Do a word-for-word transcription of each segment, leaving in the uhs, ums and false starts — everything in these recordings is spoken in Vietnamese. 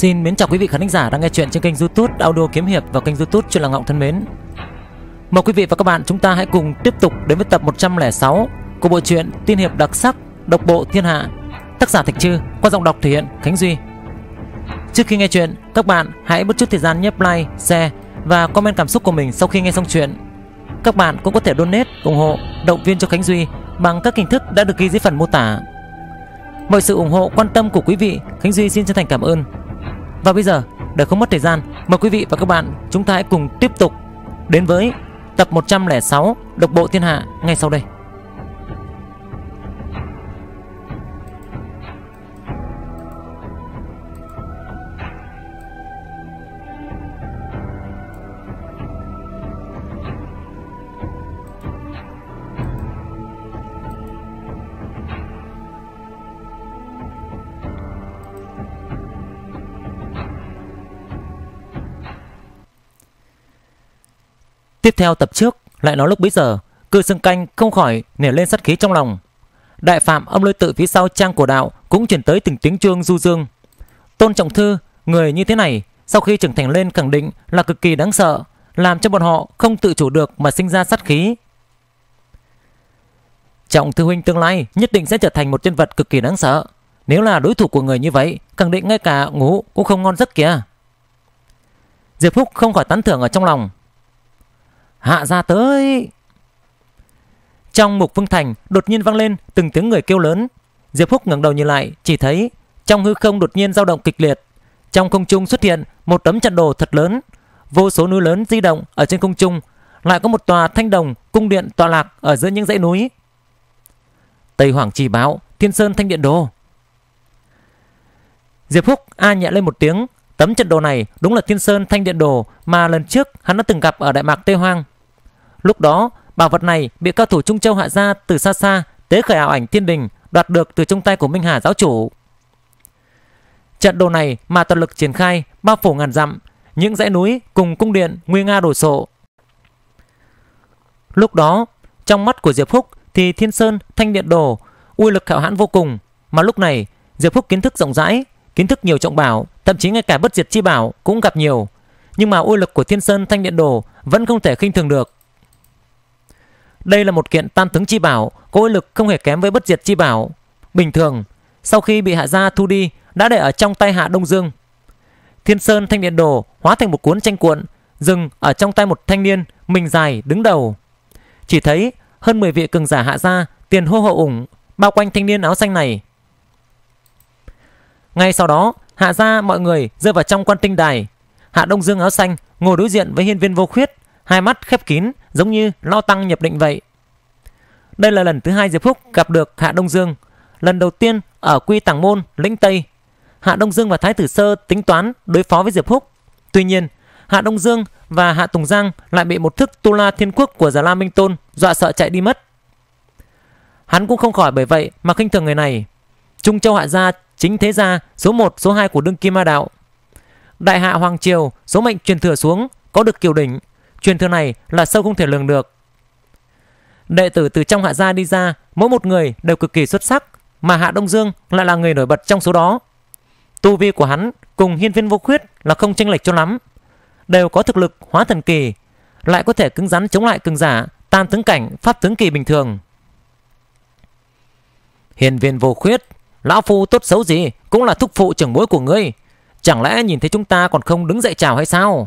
Xin mến chào quý vị khán giả đang nghe chuyện trên kênh YouTube Audio Kiếm Hiệp và kênh YouTube Chuyện Là Ngọng thân mến. Mời quý vị và các bạn chúng ta hãy cùng tiếp tục đến với tập một trăm lẻ sáu của bộ truyện tiên hiệp đặc sắc Độc Bộ Thiên Hạ, tác giả Thạch Trư, qua giọng đọc thể hiện Khánh Duy. Trước khi nghe chuyện, các bạn hãy bớt chút thời gian nhấp like, share và comment cảm xúc của mình sau khi nghe xong chuyện. Các bạn cũng có thể donate ủng hộ, động viên cho Khánh Duy bằng các hình thức đã được ghi dưới phần mô tả. Mọi sự ủng hộ quan tâm của quý vị, Khánh Duy xin chân thành cảm ơn. Và bây giờ, để không mất thời gian, mời quý vị và các bạn chúng ta hãy cùng tiếp tục đến với tập một trăm lẻ sáu Độc Bộ Thiên Hạ ngay sau đây. Tiếp theo tập trước lại nói lúc bấy giờ, Cự Xương Canh không khỏi nảy lên sát khí trong lòng. Đại phạm Âm Lôi Tự phía sau trang cổ đạo cũng truyền tới từng tiếng chuông du dương. Tôn Trọng Thư, người như thế này sau khi trưởng thành lên khẳng định là cực kỳ đáng sợ, làm cho bọn họ không tự chủ được mà sinh ra sát khí. Trọng Thư huynh tương lai nhất định sẽ trở thành một nhân vật cực kỳ đáng sợ. Nếu là đối thủ của người như vậy, khẳng định ngay cả ngủ cũng không ngon giấc kìa. Diệp Húc không khỏi tán thưởng ở trong lòng. Hạ ra tới. Trong Mục Vương Thành đột nhiên vang lên từng tiếng người kêu lớn. Diệp Húc ngẩng đầu nhìn lại, chỉ thấy trong hư không đột nhiên dao động kịch liệt. Trong không trung xuất hiện một tấm trận đồ thật lớn, vô số núi lớn di động ở trên không trung, lại có một tòa thanh đồng cung điện tọa lạc ở giữa những dãy núi. Tây Hoàng Chỉ Báo, Thiên Sơn Thanh Điện Đồ. Diệp Húc a nhẹ lên một tiếng. Tấm trận đồ này đúng là Thiên Sơn Thanh Điện Đồ mà lần trước hắn đã từng gặp ở Đại Mạc Tây Hoang. Lúc đó bảo vật này bị cao thủ Trung Châu Hạ Gia từ xa xa tế khởi ảo ảnh thiên đình đoạt được từ trong tay của Minh Hà giáo chủ. Trận đồ này mà toàn lực triển khai bao phủ ngàn dặm, những dãy núi cùng cung điện nguy nga đổ sộ. Lúc đó trong mắt của Diệp Húc thì Thiên Sơn Thanh Điện Đồ uy lực hạo hãn vô cùng, mà lúc này Diệp Húc kiến thức rộng rãi, kiến thức nhiều trọng bảo, thậm chí ngay cả bất diệt chi bảo cũng gặp nhiều, nhưng mà uy lực của Thiên Sơn Thanh Điện Đồ vẫn không thể khinh thường được. Đây là một kiện tam tướng chi bảo, có uy lực không hề kém với bất diệt chi bảo. Bình thường, sau khi bị Hạ Gia thu đi, đã để ở trong tay Hạ Đông Dương. Thiên Sơn Thanh Điện Đồ hóa thành một cuốn tranh cuộn, dừng ở trong tay một thanh niên mình dài đứng đầu. Chỉ thấy hơn mười vị cường giả Hạ Gia tiền hô hậu ủng bao quanh thanh niên áo xanh này. Ngay sau đó, Hạ Gia mọi người rơi vào trong Quan Tinh Đài. Hạ Đông Dương áo xanh ngồi đối diện với Hiên Viên Vô Khuyết, hai mắt khép kín giống như lao tăng nhập định vậy. Đây là lần thứ hai Diệp Húc gặp được Hạ Đông Dương. Lần đầu tiên ở Quy Tàng Môn, Lĩnh Tây, Hạ Đông Dương và Thái Tử Sơ tính toán đối phó với Diệp Húc. Tuy nhiên, Hạ Đông Dương và Hạ Tùng Giang lại bị một thức Tu La Thiên Quốc của Già La Minh Tôn dọa sợ chạy đi mất. Hắn cũng không khỏi bởi vậy mà khinh thường người này. Trung Châu Hạ Gia chính thế gia số một, số hai của đương kim ma đạo. Đại Hạ Hoàng Triều số mệnh truyền thừa xuống có được kiều đỉnh, truyền thừa này là sâu không thể lường được. Đệ tử từ trong Hạ Gia đi ra, mỗi một người đều cực kỳ xuất sắc, mà Hạ Đông Dương lại là người nổi bật trong số đó. Tu vi của hắn cùng Hiên Viên Vô Khuyết là không chênh lệch cho lắm, đều có thực lực hóa thần kỳ, lại có thể cứng rắn chống lại cường giả tam tướng cảnh, pháp tướng kỳ bình thường. Hiên Viên Vô Khuyết, lão phu tốt xấu gì cũng là thúc phụ trưởng bối của ngươi, chẳng lẽ nhìn thấy chúng ta còn không đứng dậy chào hay sao?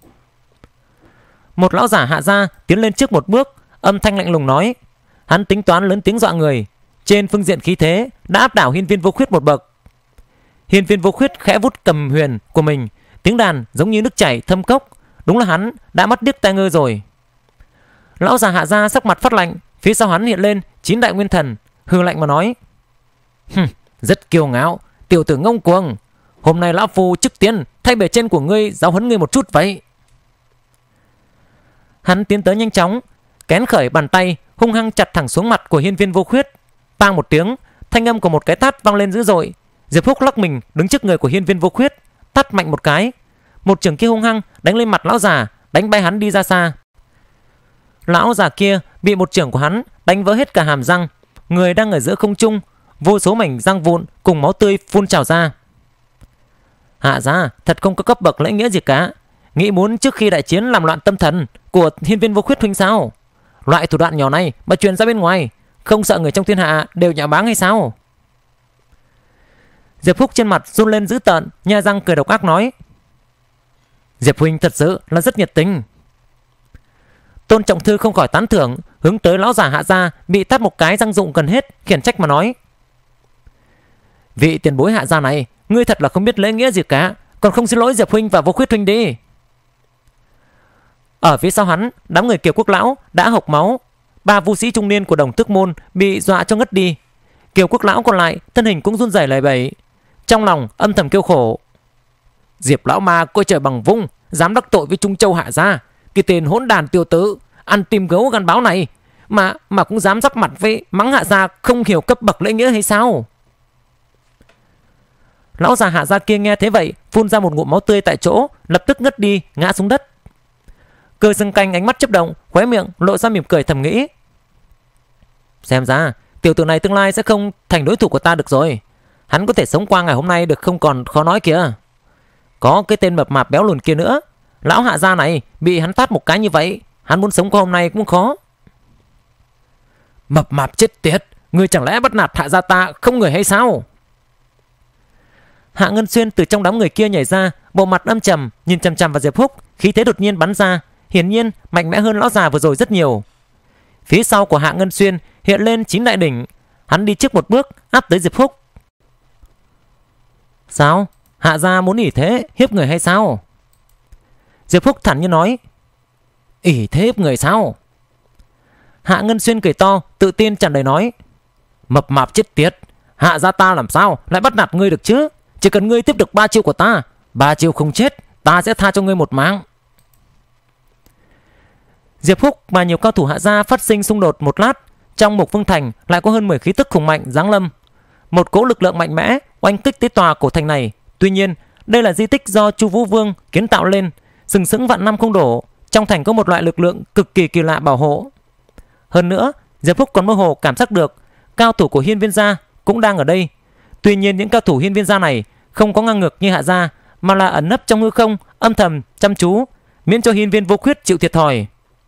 Một lão giả Hạ Gia tiến lên trước một bước, âm thanh lạnh lùng nói. Hắn tính toán lớn tiếng dọa người, trên phương diện khí thế đã áp đảo Hiên Viên Vô Khuyết một bậc. Hiên Viên Vô Khuyết khẽ vút cầm huyền của mình, tiếng đàn giống như nước chảy thâm cốc, đúng là hắn đã mắt điếc tai ngơ rồi. Lão già Hạ Gia sắc mặt phát lạnh, phía sau hắn hiện lên chín đại nguyên thần, hừ lạnh mà nói. Hừm, rất kiêu ngạo, tiểu tử ngông cuồng. Hôm nay lão phu trước tiên thay bề trên của ngươi giáo huấn ngươi một chút vậy. Hắn tiến tới nhanh chóng, kén khởi bàn tay hung hăng chặt thẳng xuống mặt của Hiên Viên Vô Khuyết. Bang một tiếng, thanh âm của một cái tát vang lên dữ dội. Diệp Húc lắc mình đứng trước người của Hiên Viên Vô Khuyết, tát mạnh một cái. Một chưởng kia hung hăng đánh lên mặt lão già, đánh bay hắn đi ra xa. Lão già kia bị một chưởng của hắn đánh vỡ hết cả hàm răng, người đang ở giữa không trung, vô số mảnh răng vụn cùng máu tươi phun trào ra. Hạ gia thật không có cấp bậc lễ nghĩa gì cả. Nghĩ muốn trước khi đại chiến làm loạn tâm thần của hiên viên vô khuyết huynh sao? Loại thủ đoạn nhỏ này mà truyền ra bên ngoài, không sợ người trong thiên hạ đều nhạo báng hay sao? Diệp Phúc trên mặt run lên dữ tợn, nhe răng cười độc ác nói: Diệp huynh thật sự là rất nhiệt tình. Tôn Trọng Thư không khỏi tán thưởng, hướng tới lão giả Hạ gia bị tát một cái răng rụng gần hết, khiển trách mà nói: Vị tiền bối Hạ gia này, ngươi thật là không biết lễ nghĩa gì cả, còn không xin lỗi Diệp huynh và Vô Khuyết huynh đi. Ở phía sau hắn, đám người Kiều Quốc lão đã hộc máu. Ba vũ sĩ trung niên của Đồng Tước môn bị dọa cho ngất đi. Kiều Quốc lão còn lại thân hình cũng run rẩy lẩy bẩy, trong lòng âm thầm kêu khổ: Diệp lão ma coi trời bằng vung, dám đắc tội với Trung Châu Hạ gia, cái tên hỗn đàn tiêu tử ăn tim gấu gan báo này mà mà cũng dám giáp mặt với mắng Hạ gia không hiểu cấp bậc lễ nghĩa hay sao? Lão già Hạ gia kia nghe thế vậy, phun ra một ngụm máu tươi tại chỗ, lập tức ngất đi, ngã xuống đất. Cơ Dương Canh ánh mắt chớp động, khóe miệng lộ ra mỉm cười thầm nghĩ: Xem ra tiểu tử này tương lai sẽ không thành đối thủ của ta được rồi. Hắn có thể sống qua ngày hôm nay được không còn khó nói kìa. Có cái tên mập mạp béo lùn kia nữa, lão Hạ gia này bị hắn tát một cái như vậy, hắn muốn sống qua hôm nay cũng khó. Mập mạp chết tiệt, ngươi chẳng lẽ bắt nạt Hạ gia ta không người hay sao? Hạ Ngân Xuyên từ trong đám người kia nhảy ra, bộ mặt âm trầm nhìn chằm chằm vào Diệp Phúc, khí thế đột nhiên bắn ra, hiển nhiên mạnh mẽ hơn lão già vừa rồi rất nhiều. Phía sau của Hạ Ngân Xuyên hiện lên chín đại đỉnh, hắn đi trước một bước áp tới Diệp Phúc. Sao? Hạ gia muốn ỷ thế hiếp người hay sao? Diệp Phúc thản nhiên nói: ỷ thế hiếp người sao? Hạ Ngân Xuyên cười to, tự tin tràn đầy nói: Mập mạp chết tiệt, Hạ gia ta làm sao lại bắt nạt ngươi được chứ? Chỉ cần ngươi tiếp được ba chiêu của ta, ba chiêu không chết, ta sẽ tha cho ngươi một mạng. Diệp Phúc và nhiều cao thủ Hạ gia phát sinh xung đột một lát, trong Mục Vương Thành lại có hơn mười khí tức khủng mạnh giáng lâm. Một cỗ lực lượng mạnh mẽ oanh kích tới tòa cổ thành này. Tuy nhiên, đây là di tích do Chu Vũ Vương kiến tạo lên, sừng sững vạn năm không đổ. Trong thành có một loại lực lượng cực kỳ kỳ lạ bảo hộ. Hơn nữa, Diệp Phúc còn mơ hồ cảm giác được cao thủ của Hiên Viên gia cũng đang ở đây. Tuy nhiên, những cao thủ Hiên Viên gia này không có ngang ngược như Hạ gia, mà là ẩn nấp trong hư không, âm thầm chăm chú, miễn cho Hiên Viên Vô Khuyết chịu thiệt thòi.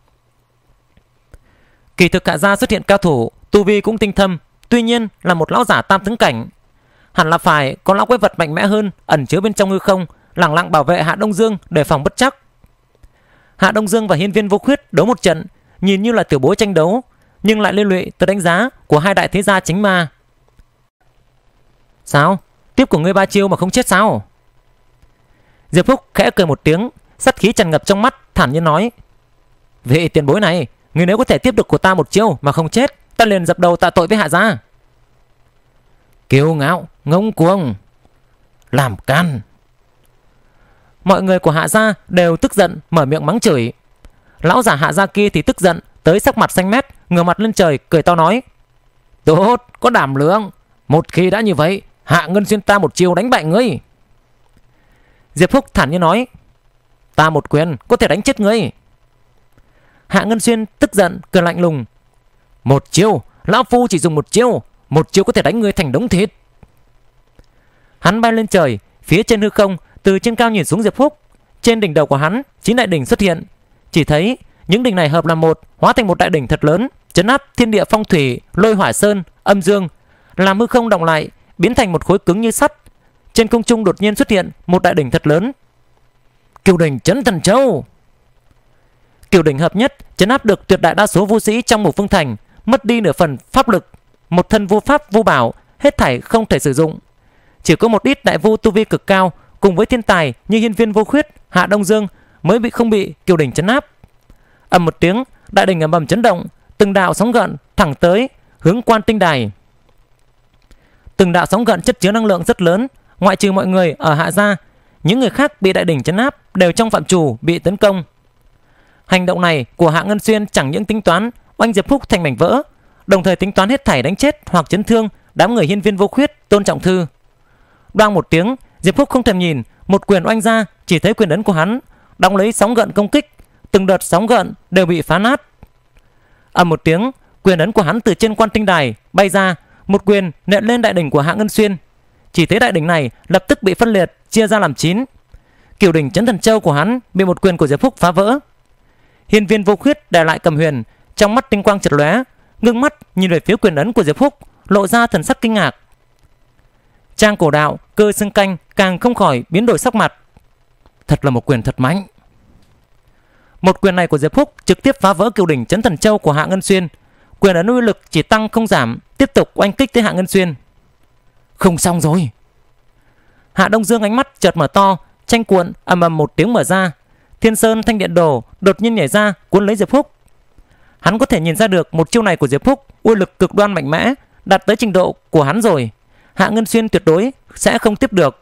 Kỳ thực Hạ gia xuất hiện cao thủ, tu vi cũng tinh thâm, tuy nhiên là một lão giả tam tướng cảnh. Hẳn là phải có lão quái vật mạnh mẽ hơn ẩn chứa bên trong hư không, lẳng lặng bảo vệ Hạ Đông Dương để phòng bất chắc. Hạ Đông Dương và Hiên Viên Vô Khuyết đấu một trận, nhìn như là tiểu bối tranh đấu, nhưng lại liên lụy tới đánh giá của hai đại thế gia chính ma. Sao? Tiếp của ngươi ba chiêu mà không chết sao? Diệp Phúc khẽ cười một tiếng, sát khí tràn ngập trong mắt, thản nhiên nói: Vị tiền bối này, ngươi nếu có thể tiếp được của ta một chiêu mà không chết, ta liền dập đầu tạ tội với Hạ gia. Kiêu ngạo, ngông cuồng, làm can. Mọi người của Hạ gia đều tức giận mở miệng mắng chửi. Lão giả Hạ gia kia thì tức giận tới sắc mặt xanh mét, ngửa mặt lên trời cười to nói: Tốt, có đảm lượng. Một khi đã như vậy, Hạ Ngân Xuyên ta một chiêu đánh bại ngươi. Diệp Phúc thản nhiên nói: Ta một quyền có thể đánh chết ngươi. Hạ Ngân Xuyên tức giận cười lạnh lùng: Một chiêu, lão phu chỉ dùng một chiêu, một chiêu có thể đánh ngươi thành đống thịt. Hắn bay lên trời, phía trên hư không, từ trên cao nhìn xuống Diệp Phúc. Trên đỉnh đầu của hắn, chín đại đỉnh xuất hiện. Chỉ thấy những đỉnh này hợp làm một, hóa thành một đại đỉnh thật lớn, trấn áp thiên địa phong thủy, lôi hỏa sơn, âm dương, làm hư không động lại, biến thành một khối cứng như sắt. Trên không trung đột nhiên xuất hiện một đại đỉnh thật lớn. Kiều đỉnh Chấn Thần Châu. Kiều đỉnh hợp nhất trấn áp được tuyệt đại đa số vũ sĩ trong Mục Vương Thành, mất đi nửa phần pháp lực, một thân vô pháp vô bảo, hết thảy không thể sử dụng. Chỉ có một ít đại vu tu vi cực cao cùng với thiên tài như Hiên Viên Vô Khuyết, Hạ Đông Dương mới bị không bị Kiều đỉnh trấn áp. Ầm một tiếng, đại đỉnh ầm ầm chấn động, từng đạo sóng gợn thẳng tới hướng Quan Tinh Đài. Từng đạo sóng gợn chất chứa năng lượng rất lớn, ngoại trừ mọi người ở Hạ gia, những người khác bị đại đỉnh trấn áp đều trong phạm trù bị tấn công. Hành động này của Hạ Ngân Xuyên chẳng những tính toán oanh Diệp Phúc thành mảnh vỡ, đồng thời tính toán hết thảy đánh chết hoặc chấn thương đám người Hiên Viên Vô Khuyết, Tôn Trọng Thư. Đoang một tiếng, Diệp Phúc không thèm nhìn, một quyền oanh ra, chỉ thấy quyền ấn của hắn đóng lấy sóng gợn công kích, từng đợt sóng gợn đều bị phá nát. Ầm một tiếng, quyền ấn của hắn từ trên Quan Tinh Đài bay ra, một quyền nện lên đại đỉnh của Hạ Ngân Xuyên. Chỉ thấy đại đỉnh này lập tức bị phân liệt, chia ra làm chín. Cửu đỉnh Chấn Thần Châu của hắn bị một quyền của Diệp Phúc phá vỡ. Hiên Viên Vô Khuyết đè lại cầm huyền, trong mắt tinh quang chợt lóe, ngưng mắt nhìn về phía quyền ấn của Diệp Phúc, lộ ra thần sắc kinh ngạc. Trang Cổ Đạo, Cơ Xương Canh càng không khỏi biến đổi sắc mặt. Thật là một quyền thật mạnh. Một quyền này của Diệp Phúc trực tiếp phá vỡ Cửu đỉnh Chấn Thần Châu của Hạ Ngân Xuyên. Quyền ấn uy lực chỉ tăng không giảm, tiếp tục oanh kích tới Hạ Ngân Xuyên. Không xong rồi. Hạ Đông Dương ánh mắt chợt mở to, tranh cuộn ầm ầm một tiếng mở ra. Thiên Sơn Thanh Điện Đồ đột nhiên nhảy ra cuốn lấy Diệp Phúc. Hắn có thể nhìn ra được một chiêu này của Diệp Phúc uy lực cực đoan mạnh mẽ, đạt tới trình độ của hắn rồi. Hạ Ngân Xuyên tuyệt đối sẽ không tiếp được.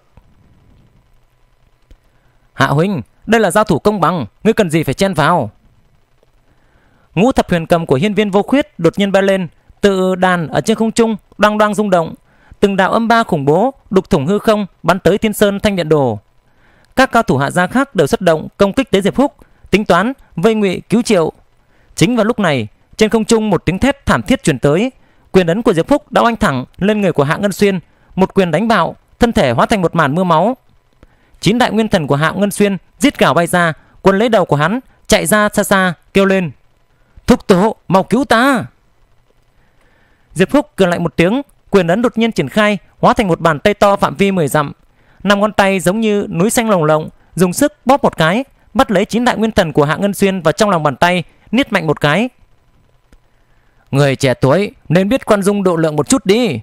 Hạ huynh, đây là giao thủ công bằng, ngươi cần gì phải chen vào? Ngũ thập huyền cầm của Hiên Viên Vô Khuyết đột nhiên bay lên, tự đàn ở trên không trung đang đang rung động, từng đạo âm ba khủng bố đục thủng hư không bắn tới Thiên Sơn Thanh Điện Đồ. Các cao thủ Hạ gia khác đều xuất động công kích tới Diệp Phúc, tính toán vây ngụy cứu triệu. Chính vào lúc này, trên không trung một tiếng thét thảm thiết truyền tới, quyền ấn của Diệp Phúc đã oanh thẳng lên người của Hạ Ngân Xuyên, một quyền đánh bạo, thân thể hóa thành một màn mưa máu. Chín đại nguyên thần của Hạ Ngân Xuyên rít gào bay ra, quấn lấy đầu của hắn, chạy ra xa xa kêu lên: Thúc tổ, mau cứu ta! Diệp Phúc cười lạnh một tiếng, quyền ấn đột nhiên triển khai, hóa thành một bàn tay to phạm vi mười dặm. Năm ngón tay giống như núi xanh lồng lộng, dùng sức bóp một cái, bắt lấy chín đại nguyên thần của Hạ Ngân Xuyên vào trong lòng bàn tay, niết mạnh một cái. Người trẻ tuổi nên biết khoan dung độ lượng một chút đi.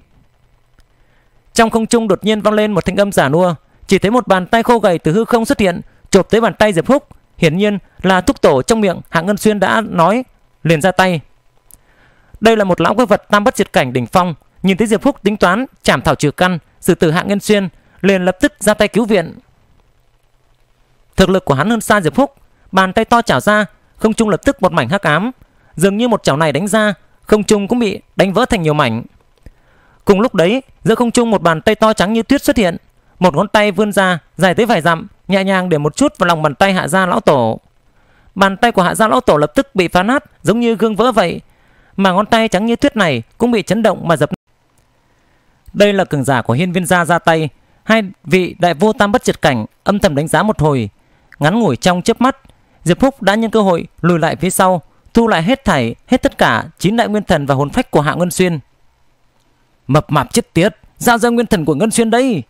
Trong không trung đột nhiên vang lên một thanh âm giả nua, chỉ thấy một bàn tay khô gầy từ hư không xuất hiện, chộp tới bàn tay Diệp Phúc. Hiển nhiên là thúc tổ trong miệng Hạ Ngân Xuyên đã nói, liền ra tay. Đây là một lão quái vật tam bất diệt cảnh đỉnh phong, nhìn thấy Diệp Phúc tính toán chảm thảo trừ căn, xử tử Hạ Ngân Xuyên, liền lập tức ra tay cứu viện. Thực lực của hắn hơn xa Diệp Phúc, bàn tay to chảo ra, không trung lập tức một mảnh hắc ám, dường như một chảo này đánh ra, không trung cũng bị đánh vỡ thành nhiều mảnh. Cùng lúc đấy, giữa không trung một bàn tay to trắng như tuyết xuất hiện, một ngón tay vươn ra dài tới vài dặm, nhẹ nhàng để một chút vào lòng bàn tay Hạ gia lão tổ. Bàn tay của Hạ gia lão tổ lập tức bị phá nát, giống như gương vỡ vậy, mà ngón tay trắng như tuyết này cũng bị chấn động mà dập. Đây là cường giả của Hiên Viên gia ra tay. Hai vị đại vô tam bất diệt cảnh âm thầm đánh giá một hồi, ngắn ngủi trong chớp mắt, Diệp Phúc đã nhân cơ hội lùi lại phía sau, thu lại hết thảy hết tất cả chín đại nguyên thần và hồn phách của Hạ Ngân Xuyên. Mập mạp chết tiệt, giao ra nguyên thần của Ngân Xuyên đây!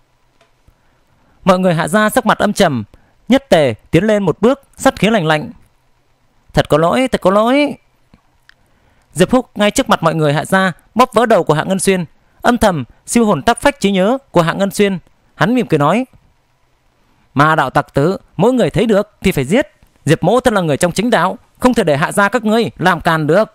Mọi người Hạ gia sắc mặt âm trầm, nhất tề tiến lên một bước, sát khí lạnh lạnh. Thật có lỗi, thật có lỗi. Diệp Phúc ngay trước mặt mọi người Hạ gia bóp vỡ đầu của Hạ Ngân Xuyên, âm thầm siêu hồn tác phách trí nhớ của Hạ Ngân Xuyên. Hắn mỉm cười nói: Ma đạo tặc tử, mỗi người thấy được thì phải giết. Diệp mỗ thân là người trong chính đạo, không thể để Hạ gia các ngươi làm càn được.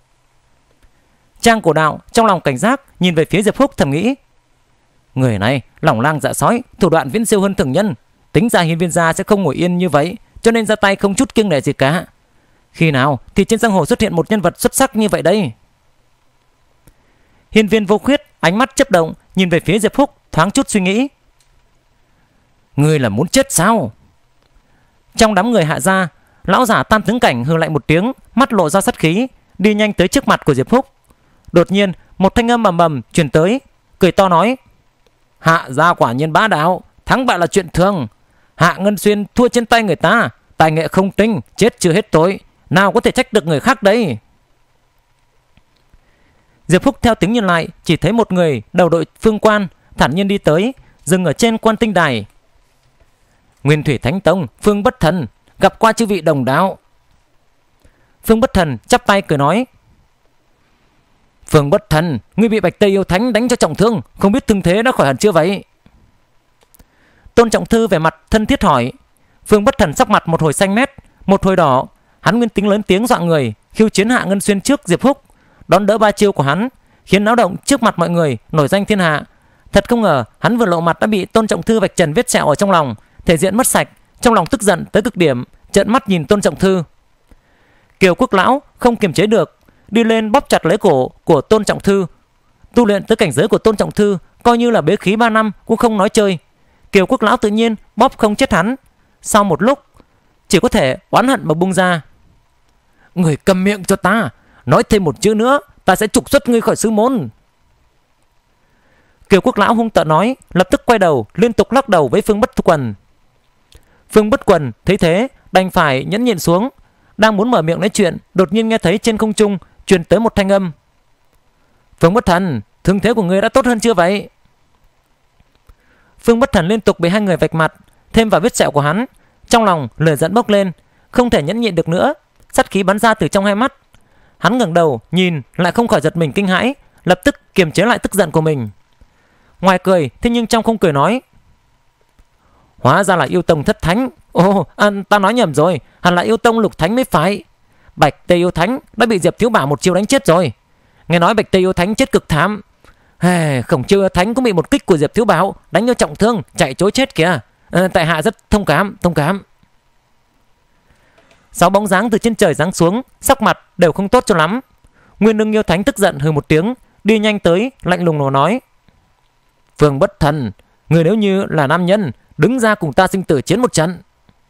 Trang Cổ Đạo trong lòng cảnh giác nhìn về phía Diệp Phúc, thầm nghĩ: người này lòng lang dạ sói, thủ đoạn viễn siêu hơn thường nhân. Tính ra Hiên Viên gia sẽ không ngồi yên như vậy, cho nên ra tay không chút kiêng nể gì cả. Khi nào thì trên giang hồ xuất hiện một nhân vật xuất sắc như vậy đây? Hiên Viên Vô Khuyết ánh mắt chớp động, nhìn về phía Diệp Phúc, thoáng chút suy nghĩ. Ngươi là muốn chết sao? Trong đám người Hạ gia, lão giả tam tướng cảnh hừ lạnh một tiếng, mắt lộ ra sát khí, đi nhanh tới trước mặt của Diệp Phúc. Đột nhiên một thanh âm ầm ầm truyền tới, cười to nói: Hạ gia quả nhiên bá đạo, thắng bại là chuyện thường. Hạ Ngân Xuyên thua trên tay người ta, tài nghệ không tinh, chết chưa hết tội, nào có thể trách được người khác đây. Diệp Phúc theo tiếng nhìn lại, chỉ thấy một người đầu đội phương quan thản nhiên đi tới, dừng ở trên quan tinh đài. Nguyên Thủy Thánh Tông Phương Bất Thần, gặp qua chư vị đồng đạo. Phương Bất Thần chắp tay cười nói: Phương Bất Thần, ngươi bị Bạch Tây Yêu Thánh đánh cho trọng thương, không biết thương thế đã khỏi hẳn chưa vậy? Tôn Trọng Thư vẻ mặt thân thiết hỏi. Phương Bất Thần sắc mặt một hồi xanh mét, một hồi đỏ. Hắn nguyên tính lớn tiếng dọa người, khiêu chiến Hạ Ngân Xuyên trước Diệp Phúc, đón đỡ ba chiêu của hắn, khiến náo động trước mặt mọi người, nổi danh thiên hạ. Thật không ngờ hắn vừa lộ mặt đã bị Tôn Trọng Thư vạch trần vết sẹo ở trong lòng, thể diện mất sạch, trong lòng tức giận tới cực điểm, trợn mắt nhìn Tôn Trọng Thư. Kiều Quốc lão không kiềm chế được, đi lên bóp chặt lấy cổ của Tôn Trọng Thư. Tu luyện tới cảnh giới của Tôn Trọng Thư, coi như là bế khí ba năm cũng không nói chơi. Kiều Quốc lão tự nhiên bóp không chết hắn. Sau một lúc, chỉ có thể oán hận mà bung ra. Người cầm miệng cho ta, nói thêm một chữ nữa, ta sẽ trục xuất ngươi khỏi sư môn. Kiều Quốc lão hung tợn nói, lập tức quay đầu liên tục lắc đầu với Phương Bất Quần. Phương Bất Quần thấy thế đành phải nhẫn nhịn xuống, đang muốn mở miệng nói chuyện, đột nhiên nghe thấy trên không trung truyền tới một thanh âm. Phương Bất Thần, thương thế của ngươi đã tốt hơn chưa vậy? Phương Bất Thần liên tục bị hai người vạch mặt, thêm vào vết sẹo của hắn, trong lòng lửa giận bốc lên, không thể nhẫn nhịn được nữa, sát khí bắn ra từ trong hai mắt. Hắn ngẩng đầu nhìn lại không khỏi giật mình kinh hãi, lập tức kiềm chế lại tức giận của mình. Ngoài cười thế nhưng trong không cười nói, hóa ra là yêu tông thất thánh. Ồ, à, ta nói nhầm rồi, hẳn là yêu tông lục thánh mới phải. Bạch Tê yêu thánh đã bị Diệp Thiếu Bảo một chiêu đánh chết rồi. Nghe nói Bạch Tê yêu thánh chết cực thảm. Hey, Khổng Chiêu yêu thánh cũng bị một kích của Diệp Thiếu Bảo đánh cho trọng thương, chạy trối chết kìa. À, tại hạ rất thông cảm, thông cảm. Sáu bóng dáng từ trên trời giáng xuống, sắc mặt đều không tốt cho lắm. Nguyên Ưng yêu thánh tức giận hừ một tiếng, đi nhanh tới, lạnh lùng nó nói, Phương Bất Thần, người nếu như là nam nhân, đứng ra cùng ta sinh tử chiến một trận.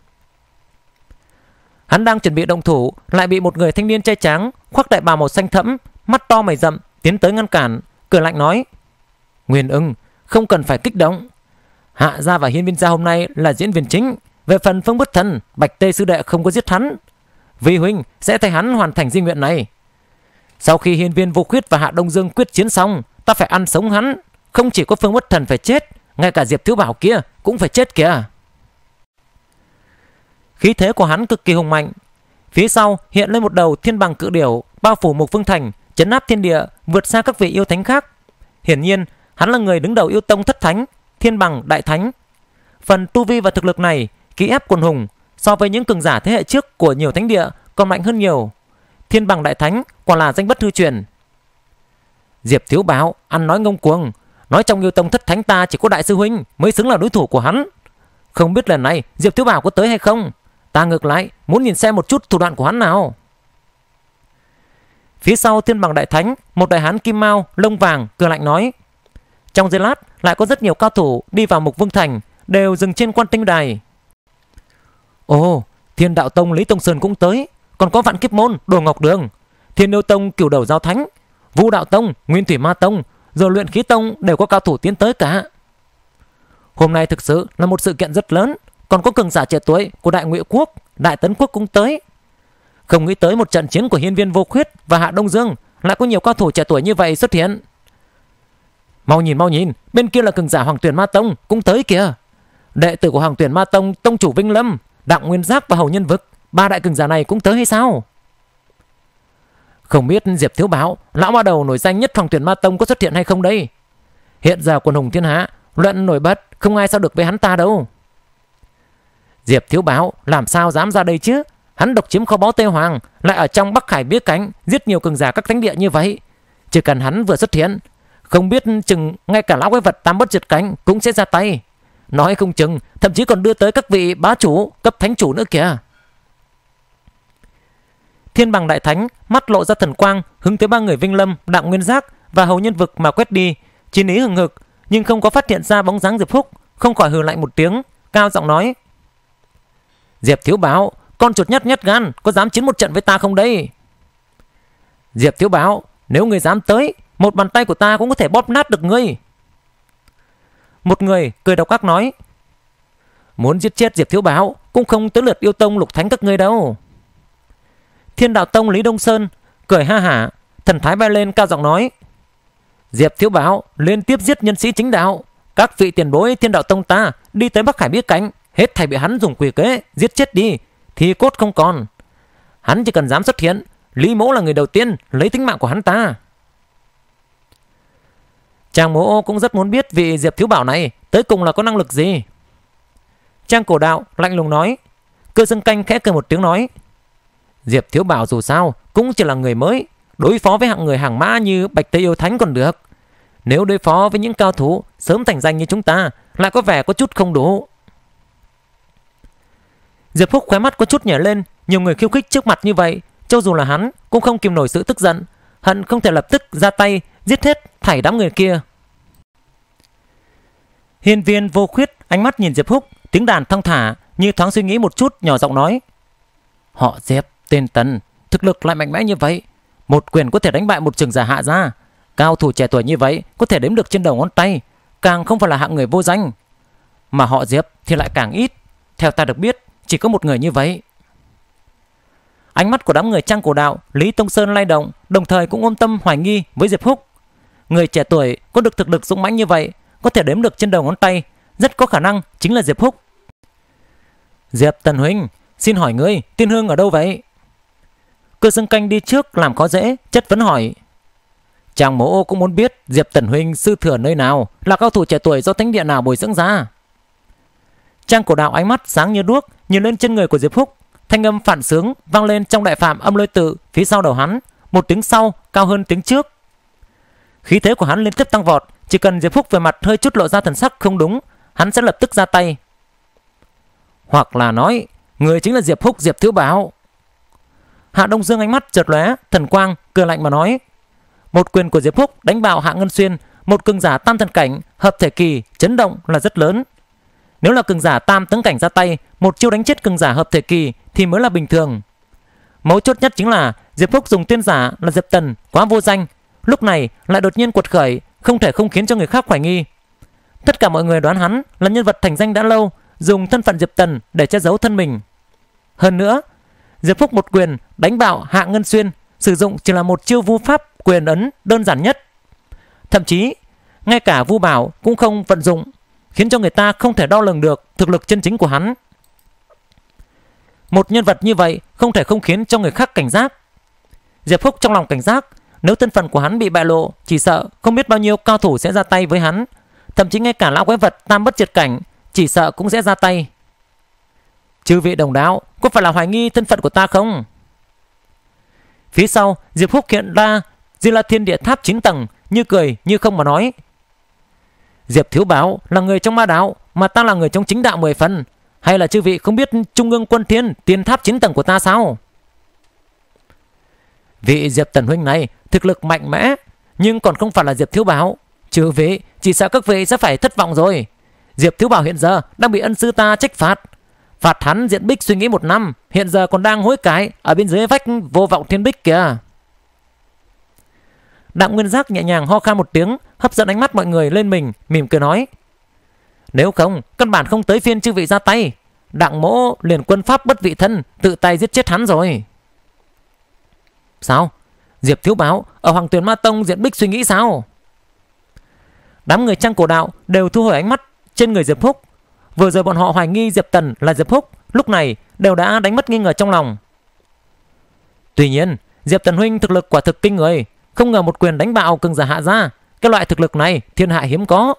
Hắn đang chuẩn bị động thủ, lại bị một người thanh niên trai tráng, khoác đại bào màu xanh thẫm, mắt to mày rậm, tiến tới ngăn cản, cười lạnh nói, Nguyên Ưng, không cần phải kích động. Hạ gia và Hiên Viên gia hôm nay là diễn viên chính. Về phần Phương Bất Thần, Bạch Tê sư đệ không có giết hắn, Vi huynh sẽ thay hắn hoàn thành di nguyện này. Sau khi Hiên Viên Vô Khuyết và Hạ Đông Dương quyết chiến xong, ta phải ăn sống hắn. Không chỉ có Phương Bất Thần phải chết, ngay cả Diệp Thiếu Bảo kia cũng phải chết kìa. Khí thế của hắn cực kỳ hùng mạnh. Phía sau hiện lên một đầu thiên bằng cự điểu, bao phủ một phương thành, chấn áp thiên địa, vượt xa các vị yêu thánh khác. Hiển nhiên hắn là người đứng đầu yêu tông thất thánh, thiên bằng đại thánh. Phần tu vi và thực lực này ký ép quần hùng, so với những cường giả thế hệ trước của nhiều thánh địa còn mạnh hơn nhiều. Thiên bằng đại thánh quả là danh bất hư truyền. Diệp Thiếu Bảo ăn nói ngông cuồng, nói trong yêu tông thất thánh ta chỉ có đại sư huynh mới xứng là đối thủ của hắn. Không biết lần này Diệp Thiếu Bảo có tới hay không? Ta ngược lại muốn nhìn xem một chút thủ đoạn của hắn nào. Phía sau thiên bằng đại thánh, một đại hán kim mao lông vàng cười lạnh nói. Trong giây lát lại có rất nhiều cao thủ đi vào Mục Vương Thành, đều dừng trên quan tinh đài. Ồ, Thiên Đạo Tông Lý Tông Sơn cũng tới, còn có Vạn Kiếp Môn Đồ Ngọc Đường, Thiên Yêu Tông Cửu Đầu Giao Thánh, Vũ Đạo Tông, Nguyên Thủy Ma Tông, rồi Luyện Khí Tông đều có cao thủ tiến tới cả. Hôm nay thực sự là một sự kiện rất lớn, còn có cường giả trẻ tuổi của Đại Ngụy Quốc, Đại Tấn Quốc cũng tới. Không nghĩ tới một trận chiến của Hiên Viên Vô Khuyết và Hạ Đông Dương lại có nhiều cao thủ trẻ tuổi như vậy xuất hiện. Mau nhìn mau nhìn, bên kia là cường giả Hoàng Tuyển Ma Tông cũng tới kìa. Đệ tử của Hoàng Tuyển Ma Tông, tông chủ Vinh Lâm, Đặng Nguyên Giác và Hầu Nhân Vực, ba đại cường giả này cũng tới hay sao? Không biết Diệp Thiếu Bảo, lão ma đầu nổi danh nhất Hoàng Tuyển Ma Tông có xuất hiện hay không đây? Hiện giờ quần hùng thiên hạ luận nổi bật, không ai sao được với hắn ta đâu. Diệp Thiếu Bảo làm sao dám ra đây chứ? Hắn độc chiếm kho báu Tây Hoàng, lại ở trong Bắc Hải Bía Cánh giết nhiều cường giả các thánh địa như vậy. Chỉ cần hắn vừa xuất hiện, không biết chừng ngay cả lão quái vật Tam Bất Diệt Cánh cũng sẽ ra tay. Nói không chừng thậm chí còn đưa tới các vị bá chủ, cấp thánh chủ nữa kìa. Thiên bằng đại thánh mắt lộ ra thần quang, hướng tới ba người Vinh Lâm, Đặng Nguyên Giác và Hầu Nhân Vực mà quét đi, chiến ý hừng hực, nhưng không có phát hiện ra bóng dáng Diệp Phúc, không khỏi hừ lạnh một tiếng, cao giọng nói: Diệp Thiếu Bảo, con chuột nhắt nhát gan, có dám chiến một trận với ta không đây? Diệp Thiếu Bảo, nếu người dám tới, một bàn tay của ta cũng có thể bóp nát được ngươi. Một người cười độc ác nói: Muốn giết chết Diệp Thiếu Bảo cũng không tới lượt yêu tông lục thánh các ngươi đâu. Thiên Đạo Tông Lý Đông Sơn cười ha hả, thần thái bay lên cao giọng nói: Diệp Thiếu Bảo liên tiếp giết nhân sĩ chính đạo, các vị tiền bối Thiên Đạo Tông ta đi tới Bắc Hải Bía Cánh, hết thảy bị hắn dùng quỷ kế giết chết đi, thì cốt không còn. Hắn chỉ cần dám xuất hiện, Lý Mỗ là người đầu tiên lấy tính mạng của hắn ta. Trang Mỗ cũng rất muốn biết vị Diệp Thiếu Bảo này tới cùng là có năng lực gì. Trang Cổ Đạo lạnh lùng nói. Cơ Dương Canh khẽ cười một tiếng nói: Diệp Thiếu Bảo dù sao cũng chỉ là người mới, đối phó với hạng người hàng mã như Bạch Tây Yêu Thánh còn được. Nếu đối phó với những cao thủ sớm thành danh như chúng ta, lại có vẻ có chút không đủ. Diệp Phúc khóe mắt có chút nhảy lên, nhiều người khiêu khích trước mặt như vậy, cho dù là hắn cũng không kìm nổi sự tức giận, hận không thể lập tức ra tay giết hết thảy đám người kia. Hiên Viên Vô Khuyết ánh mắt nhìn Diệp Phúc, tiếng đàn thong thả, như thoáng suy nghĩ một chút, nhỏ giọng nói: Họ Diệp tên Tần, thực lực lại mạnh mẽ như vậy, một quyền có thể đánh bại một trưởng giả Hạ gia. Cao thủ trẻ tuổi như vậy có thể đếm được trên đầu ngón tay, càng không phải là hạng người vô danh. Mà họ Diệp thì lại càng ít. Theo ta được biết, chỉ có một người như vậy. Ánh mắt của đám người Trang Cổ Đạo, Lý Tông Sơn lay động, đồng thời cũng ôm tâm hoài nghi với Diệp Húc. Người trẻ tuổi có được thực lực dũng mãnh như vậy, có thể đếm được trên đầu ngón tay, rất có khả năng chính là Diệp Húc. Diệp Tần huynh, xin hỏi ngươi, Tiên Hương ở đâu vậy? Cơ Dương Canh đi trước làm khó dễ, chất vấn hỏi. Trang Mỗ cũng muốn biết Diệp Tần huynh sư thừa nơi nào, là cao thủ trẻ tuổi do thánh địa nào bồi dưỡng ra. Trang Cổ Đạo ánh mắt sáng như đuốc, nhìn lên chân người của Diệp Húc, thanh âm phản sướng vang lên trong đại phạm âm lôi tự phía sau đầu hắn, một tiếng sau cao hơn tiếng trước. Khí thế của hắn liên tiếp tăng vọt, chỉ cần Diệp Húc về mặt hơi chút lộ ra thần sắc không đúng, hắn sẽ lập tức ra tay. Hoặc là nói, người chính là Diệp Húc, Diệp Thiếu Bảo. Hạ Đông Dương ánh mắt chợt lóe, thần quang cười lạnh mà nói. Một quyền của Diệp Húc đánh bạo Hạ Ngân Xuyên, một cường giả tam thần cảnh hợp thể kỳ, chấn động là rất lớn. Nếu là cường giả tam tấn cảnh ra tay, một chiêu đánh chết cường giả hợp thể kỳ thì mới là bình thường. Mấu chốt nhất chính là Diệp Húc dùng tên giả là Diệp Tần quá vô danh, lúc này lại đột nhiên quật khởi, không thể không khiến cho người khác hoài nghi. Tất cả mọi người đoán hắn là nhân vật thành danh đã lâu, dùng thân phận Diệp Tần để che giấu thân mình. Hơn nữa, Diệp Húc một quyền đánh bạo Hạ Ngân Xuyên, sử dụng chỉ là một chiêu vu pháp quyền ấn đơn giản nhất. Thậm chí, ngay cả Vu Bảo cũng không vận dụng, khiến cho người ta không thể đo lường được thực lực chân chính của hắn. Một nhân vật như vậy không thể không khiến cho người khác cảnh giác. Diệp Húc trong lòng cảnh giác, nếu thân phận của hắn bị bại lộ, chỉ sợ không biết bao nhiêu cao thủ sẽ ra tay với hắn. Thậm chí ngay cả lão quái vật tam bất triệt cảnh chỉ sợ cũng sẽ ra tay. Chư vị đồng đạo, có phải là hoài nghi thân phận của ta không? Phía sau, Diệp Húc hiện ra Di La Thiên Địa Tháp chín tầng, như cười như không mà nói. Diệp Thiếu Bảo là người trong ma đạo, mà ta là người trong chính đạo mười phần. Hay là chư vị không biết Trung ương Quân Thiên Tiên Tháp chín tầng của ta sao? Vị Diệp Tần huynh này thực lực mạnh mẽ, nhưng còn không phải là Diệp Thiếu Bảo. Chư vị chỉ sợ các vị sẽ phải thất vọng rồi. Diệp Thiếu Bảo hiện giờ đang bị ân sư ta trách phạt, phạt hắn diện bích suy nghĩ một năm, hiện giờ còn đang hối cải ở bên dưới vách vô vọng thiên bích kìa. Đặng Nguyên Giác nhẹ nhàng ho khan một tiếng, hấp dẫn ánh mắt mọi người lên mình, mỉm cười nói. Nếu không, căn bản không tới phiên chư vị ra tay, Đặng mỗ liền quân pháp bất vị thân, tự tay giết chết hắn rồi. Sao? Diệp Thiếu Bảo ở Hoàng Tuyền Ma Tông diện bích suy nghĩ sao? Đám người Trang Cổ Đạo đều thu hồi ánh mắt trên người Diệp Húc. Vừa rồi bọn họ hoài nghi Diệp Tần là Diệp Húc, lúc này đều đã đánh mất nghi ngờ trong lòng. Tuy nhiên, Diệp Tần huynh thực lực quả thực kinh người, không ngờ một quyền đánh bạo cường giả Hạ gia, cái loại thực lực này thiên hạ hiếm có.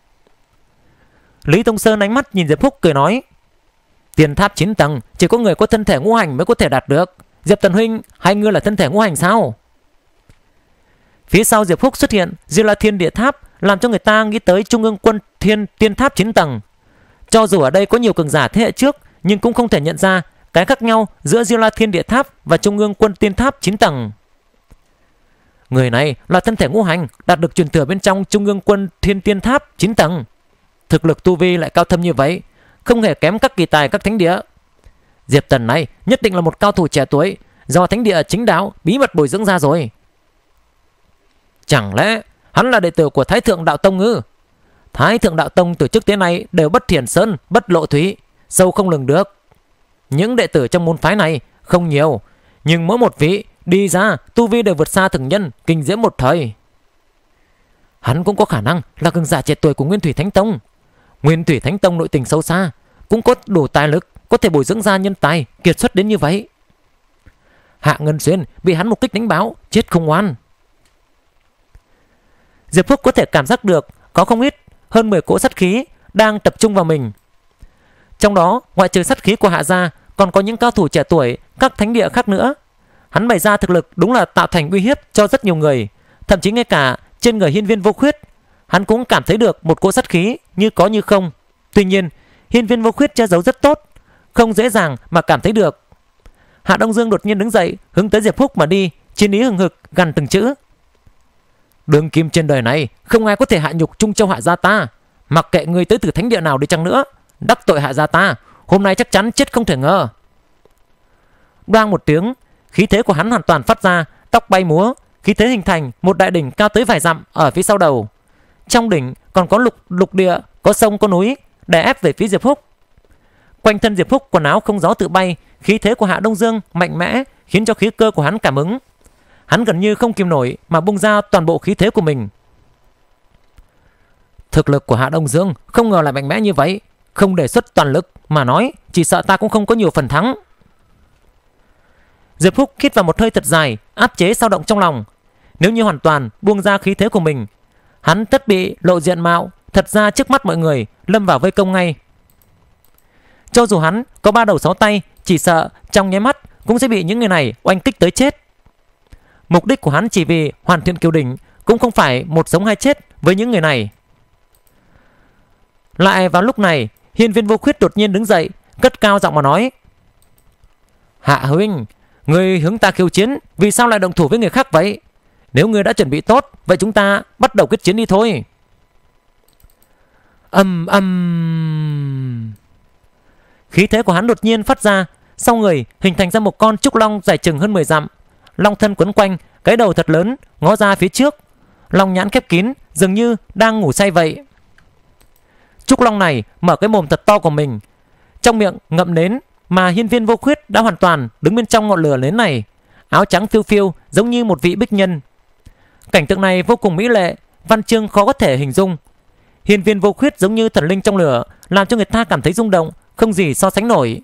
Lý Tông Sơn ánh mắt nhìn Diệp Húc cười nói. Tiền tháp chín tầng chỉ có người có thân thể ngũ hành mới có thể đạt được. Diệp Tần huynh, hai ngươi là thân thể ngũ hành sao? Phía sau Diệp Húc xuất hiện Di La Thiên Địa Tháp, làm cho người ta nghĩ tới Trung ương Quân Thiên Tiên Tháp chín tầng. Cho dù ở đây có nhiều cường giả thế hệ trước, nhưng cũng không thể nhận ra cái khác nhau giữa Di La Thiên Địa Tháp và Trung ương Quân Tiên Tháp chín tầng. Người này là thân thể ngũ hành, đạt được truyền thừa bên trong Trung ương Quân Thiên Tiên Tháp chín tầng. Thực lực tu vi lại cao thâm như vậy, không hề kém các kỳ tài các thánh địa. Diệp Tần này nhất định là một cao thủ trẻ tuổi, do thánh địa chính đạo bí mật bồi dưỡng ra rồi. Chẳng lẽ hắn là đệ tử của Thái Thượng Đạo Tông ư? Thái Thượng Đạo Tông từ trước tới nay đều bất thiền sơn, bất lộ thủy, sâu không lường được. Những đệ tử trong môn phái này không nhiều, nhưng mỗi một vị đi ra tu vi đều vượt xa thường nhân, kinh diễm một thời. Hắn cũng có khả năng là cường giả trẻ tuổi của Nguyên Thủy Thánh Tông. Nguyên Thủy Thánh Tông nội tình sâu xa, cũng có đủ tài lực, có thể bồi dưỡng ra nhân tài kiệt xuất đến như vậy. Hạ Ngân Xuyên bị hắn một kích đánh báo, chết không oan. Diệp Húc có thể cảm giác được có không ít hơn mười cỗ sát khí đang tập trung vào mình. Trong đó, ngoại trừ sát khí của Hạ gia, còn có những cao thủ trẻ tuổi các thánh địa khác nữa. Hắn bày ra thực lực đúng là tạo thành uy hiếp cho rất nhiều người, thậm chí ngay cả trên người Hiên Viên Vô Khuyết, hắn cũng cảm thấy được một cỗ sát khí như có như không. Tuy nhiên, Hiên Viên Vô Khuyết che giấu rất tốt, không dễ dàng mà cảm thấy được. Hạ Đông Dương đột nhiên đứng dậy, hướng tới Diệp Húc mà đi, chiến ý hừng hực gằn từng chữ. Đường kim trên đời này không ai có thể hạ nhục Trung Châu Hạ gia ta. Mặc kệ người tới từ thánh địa nào đi chăng nữa, đắc tội Hạ gia ta, hôm nay chắc chắn chết không thể ngờ. Đoang một tiếng, khí thế của hắn hoàn toàn phát ra, tóc bay múa, khí thế hình thành một đại đỉnh cao tới vài dặm ở phía sau đầu. Trong đỉnh còn còn có lục lục địa, có sông, có núi đè ép về phía Diệp Húc. Quanh thân Diệp Húc quần áo không gió tự bay, khí thế của Hạ Đông Dương mạnh mẽ khiến cho khí cơ của hắn cảm ứng. Hắn gần như không kìm nổi mà bung ra toàn bộ khí thế của mình. Thực lực của Hạ Đông Dương không ngờ lại mạnh mẽ như vậy, không đề xuất toàn lực mà nói, chỉ sợ ta cũng không có nhiều phần thắng. Diệp Húc hít vào một hơi thật dài, áp chế dao động trong lòng. Nếu như hoàn toàn buông ra khí thế của mình, hắn tất bị lộ diện mạo thật ra trước mắt mọi người, lâm vào vây công ngay. Cho dù hắn có ba đầu sáu tay, chỉ sợ trong nháy mắt cũng sẽ bị những người này oanh kích tới chết. Mục đích của hắn chỉ vì hoàn thiện kiều đỉnh, cũng không phải một sống hai chết với những người này. Lại vào lúc này, Hiên Viên Vô Khuyết đột nhiên đứng dậy, cất cao giọng mà nói: Hạ huynh, người hướng ta khiêu chiến, vì sao lại động thủ với người khác vậy? Nếu người đã chuẩn bị tốt, vậy chúng ta bắt đầu quyết chiến đi thôi. Âm âm Khí thế của hắn đột nhiên phát ra, sau người hình thành ra một con trúc long dài chừng hơn mười dặm. Long thân quấn quanh, cái đầu thật lớn, ngó ra phía trước. Long nhãn khép kín, dường như đang ngủ say vậy. Trúc long này mở cái mồm thật to của mình, trong miệng ngậm nến, mà Hiên Viên Vô Khuyết đã hoàn toàn đứng bên trong ngọn lửa nến này, áo trắng phiêu phiêu giống như một vị bích nhân. Cảnh tượng này vô cùng mỹ lệ, văn chương khó có thể hình dung. Hiên Viên Vô Khuyết giống như thần linh trong lửa, làm cho người ta cảm thấy rung động, không gì so sánh nổi.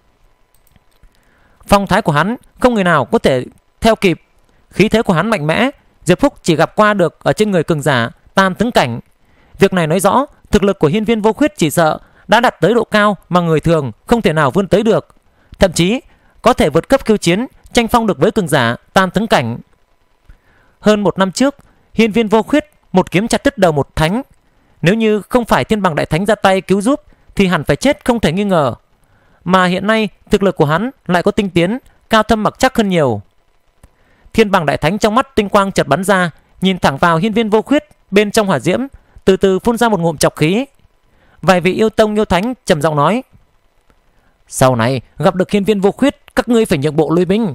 Phong thái của hắn không người nào có thể theo kịp, khí thế của hắn mạnh mẽ, Diệp Húc chỉ gặp qua được ở trên người cường giả tam tướng cảnh. Việc này nói rõ thực lực của Hiên Viên Vô Khuyết chỉ sợ đã đạt tới độ cao mà người thường không thể nào vươn tới được, thậm chí có thể vượt cấp khiêu chiến, tranh phong được với cường giả tam tướng cảnh. Hơn một năm trước, Hiên Viên Vô Khuyết một kiếm chặt đứt đầu một thánh. Nếu như không phải Thiên Bằng Đại Thánh ra tay cứu giúp thì hẳn phải chết không thể nghi ngờ. Mà hiện nay thực lực của hắn lại có tinh tiến, cao thâm mặc chắc hơn nhiều. Thiên Bằng Đại Thánh trong mắt tinh quang chợt bắn ra, nhìn thẳng vào Hiên Viên Vô Khuyết, bên trong hỏa diễm từ từ phun ra một ngụm trọc khí. Vài vị yêu tông yêu thánh trầm giọng nói: Sau này gặp được Hiên Viên Vô Khuyết, các ngươi phải nhượng bộ lui binh.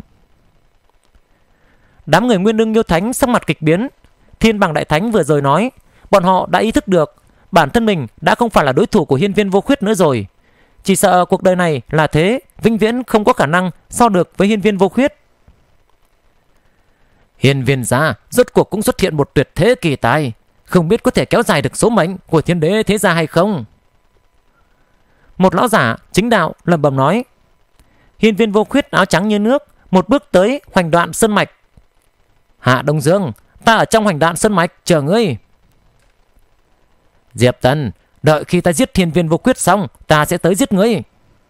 Đám người Nguyên Lương yêu thánh sắc mặt kịch biến. Thiên Bằng Đại Thánh vừa rồi nói, bọn họ đã ý thức được bản thân mình đã không phải là đối thủ của Hiên Viên Vô Khuyết nữa rồi. Chỉ sợ cuộc đời này là thế, vĩnh viễn không có khả năng so được với Hiên Viên Vô Khuyết. Hiên Viên gia rốt cuộc cũng xuất hiện một tuyệt thế kỳ tài, không biết có thể kéo dài được số mệnh của thiên đế thế gia hay không. Một lão giả chính đạo lẩm bẩm nói. Hiên Viên Vô Khuyết áo trắng như nước, một bước tới Hoành Đoạn Sơn Mạch. Hạ Đông Dương, ta ở trong Hoành Đoạn Sơn Mạch chờ ngươi. Diệp Tần, đợi khi ta giết Hiên Viên Vô Khuyết xong, ta sẽ tới giết ngươi.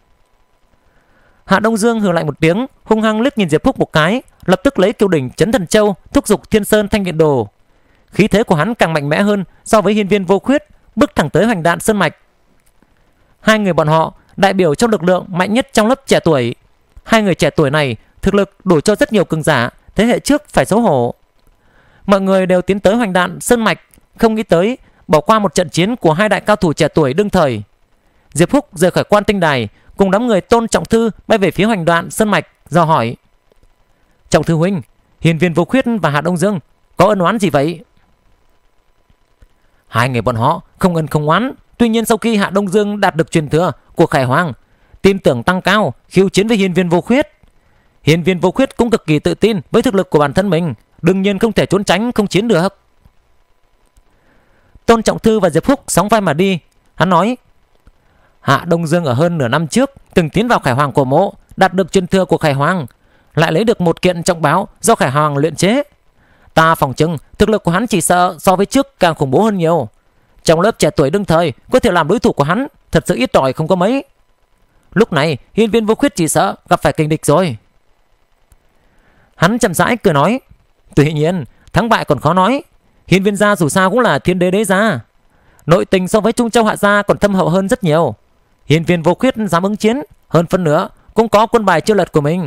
Hạ Đông Dương hừ lạnh một tiếng, hung hăng liếc nhìn Diệp Húc một cái, lập tức lấy kiều đỉnh Chấn Thần Châu thúc giục Thiên Sơn Thanh Điện Đồ. Khí thế của hắn càng mạnh mẽ hơn so với Hiên Viên Vô Khuyết, bước thẳng tới Hoành Đạn Sơn Mạch. Hai người bọn họ đại biểu trong lực lượng mạnh nhất trong lớp trẻ tuổi. Hai người trẻ tuổi này thực lực đủ cho rất nhiều cường giả thế hệ trước phải xấu hổ. Mọi người đều tiến tới Hoành Đạn Sơn Mạch, không nghĩ tới bỏ qua một trận chiến của hai đại cao thủ trẻ tuổi đương thời. Diệp Húc rời khỏi Quan Tinh Đài, cùng đám người Tôn Trọng Thư bay về phía Hoành Đoạn Sơn Mạch, dò hỏi: Trọng Thư huynh, Hiên Viên Vô Khuyết và Hạ Đông Dương có ân oán gì vậy? Hai người bọn họ không ân không oán, tuy nhiên sau khi Hạ Đông Dương đạt được truyền thừa của Khải Hoàng, tin tưởng tăng cao, khiêu chiến với Hiên Viên Vô Khuyết. Hiên Viên Vô Khuyết cũng cực kỳ tự tin với thực lực của bản thân mình, đương nhiên không thể trốn tránh không chiến được. Tôn Trọng Thư và Diệp Húc sóng vai mà đi. Hắn nói: Hạ Đông Dương ở hơn nửa năm trước từng tiến vào Khải Hoàng cổ mộ, đạt được truyền thừa của Khải Hoàng, lại lấy được một kiện trọng báo do Khải Hoàng luyện chế. Ta phòng chừng thực lực của hắn chỉ sợ so với trước càng khủng bố hơn nhiều. Trong lớp trẻ tuổi đương thời có thể làm đối thủ của hắn thật sự ít ỏi không có mấy. Lúc này Hiên Viên Vô Khuyết chỉ sợ gặp phải kình địch rồi. Hắn chậm rãi cười nói: Tuy nhiên thắng bại còn khó nói. Hiên Viên gia dù sao cũng là thiên đế đế gia, nội tình so với Trung Châu Hạ gia còn thâm hậu hơn rất nhiều. Hiên Viên Vô Khuyết dám ứng chiến, hơn phân nữa cũng có quân bài chưa lật của mình.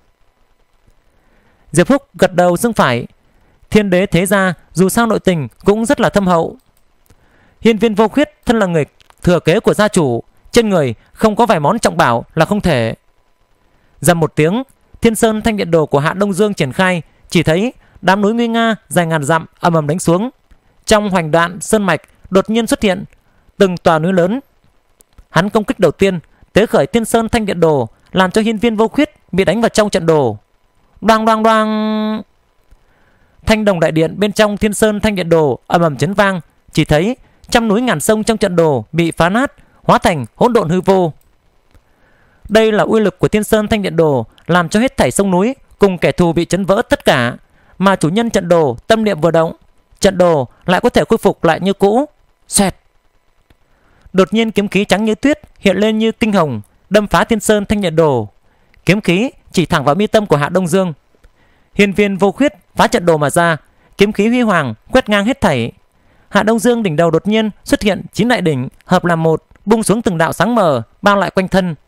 Diệp Húc gật đầu xưng phải. Thiên đế thế gia dù sao nội tình cũng rất là thâm hậu. Hiên Viên Vô Khuyết thân là người thừa kế của gia chủ, trên người không có vài món trọng bảo là không thể. Dầm một tiếng, Thiên Sơn Thanh Điện Đồ của Hạ Đông Dương triển khai, chỉ thấy đám núi nguy nga dài ngàn dặm ầm ầm đánh xuống. Trong Hoành Đoạn Sơn Mạch đột nhiên xuất hiện từng tòa núi lớn. Hắn công kích đầu tiên tế khởi Tiên Sơn Thanh Điện Đồ, làm cho Hiên Viên Vô Khuyết bị đánh vào trong trận đồ. Đoang đoang đoang, thanh đồng đại điện bên trong Thiên Sơn Thanh Điện Đồ ầm ầm chấn vang. Chỉ thấy trăm núi ngàn sông trong trận đồ bị phá nát, hóa thành hỗn độn hư vô. Đây là uy lực của Thiên Sơn Thanh Điện Đồ, làm cho hết thảy sông núi cùng kẻ thù bị chấn vỡ tất cả. Mà chủ nhân trận đồ tâm niệm vừa động, trận đồ lại có thể khôi phục lại như cũ. Xoẹt, đột nhiên kiếm khí trắng như tuyết hiện lên như kinh hồng, đâm phá Thiên Sơn Thanh Điện Đồ. Kiếm khí chỉ thẳng vào mi tâm của Hạ Đông Dương. Hiên Viên Vô Khuyết phá trận đồ mà ra, kiếm khí huy hoàng quét ngang hết thảy. Hạ Đông Dương đỉnh đầu đột nhiên xuất hiện chín đại đỉnh hợp làm một, bung xuống từng đạo sáng mờ bao lại quanh thân.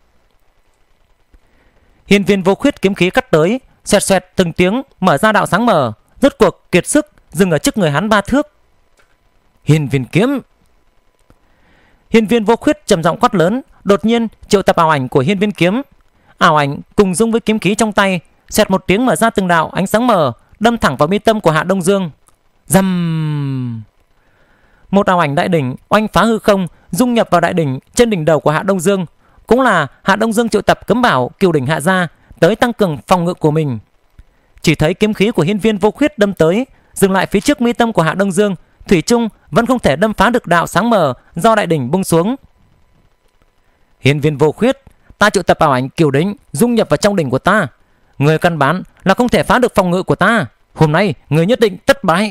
Hiên Viên Vô Khuyết kiếm khí cắt tới, xoẹt xoẹt từng tiếng mở ra đạo sáng mờ, rốt cuộc kiệt sức dừng ở trước người hắn ba thước. Hiên Viên kiếm. Hiên Viên Vô Khuyết trầm giọng quát lớn, đột nhiên triệu tập ảo ảnh của Hiên Viên kiếm. Ảo ảnh cùng dung với kiếm khí trong tay, xoẹt một tiếng mở ra từng đạo ánh sáng mờ, đâm thẳng vào mi tâm của Hạ Đông Dương. Rầm, một ảo ảnh đại đỉnh oanh phá hư không, dung nhập vào đại đỉnh trên đỉnh đầu của Hạ Đông Dương. Cũng là Hạ Đông Dương triệu tập cấm bảo Cửu Đỉnh Hạ Gia tới tăng cường phòng ngự của mình. Chỉ thấy kiếm khí của Hiên Viên Vô Khuyết đâm tới, dừng lại phía trước mi tâm của Hạ Đông Dương, thủy chung vẫn không thể đâm phá được đạo sáng mờ do đại đỉnh bung xuống. Hiên Viên Vô Khuyết, ta triệu tập ảo ảnh Cửu Đỉnh dung nhập vào trong đỉnh của ta, người căn bản là không thể phá được phòng ngự của ta. Hôm nay người nhất định thất bại.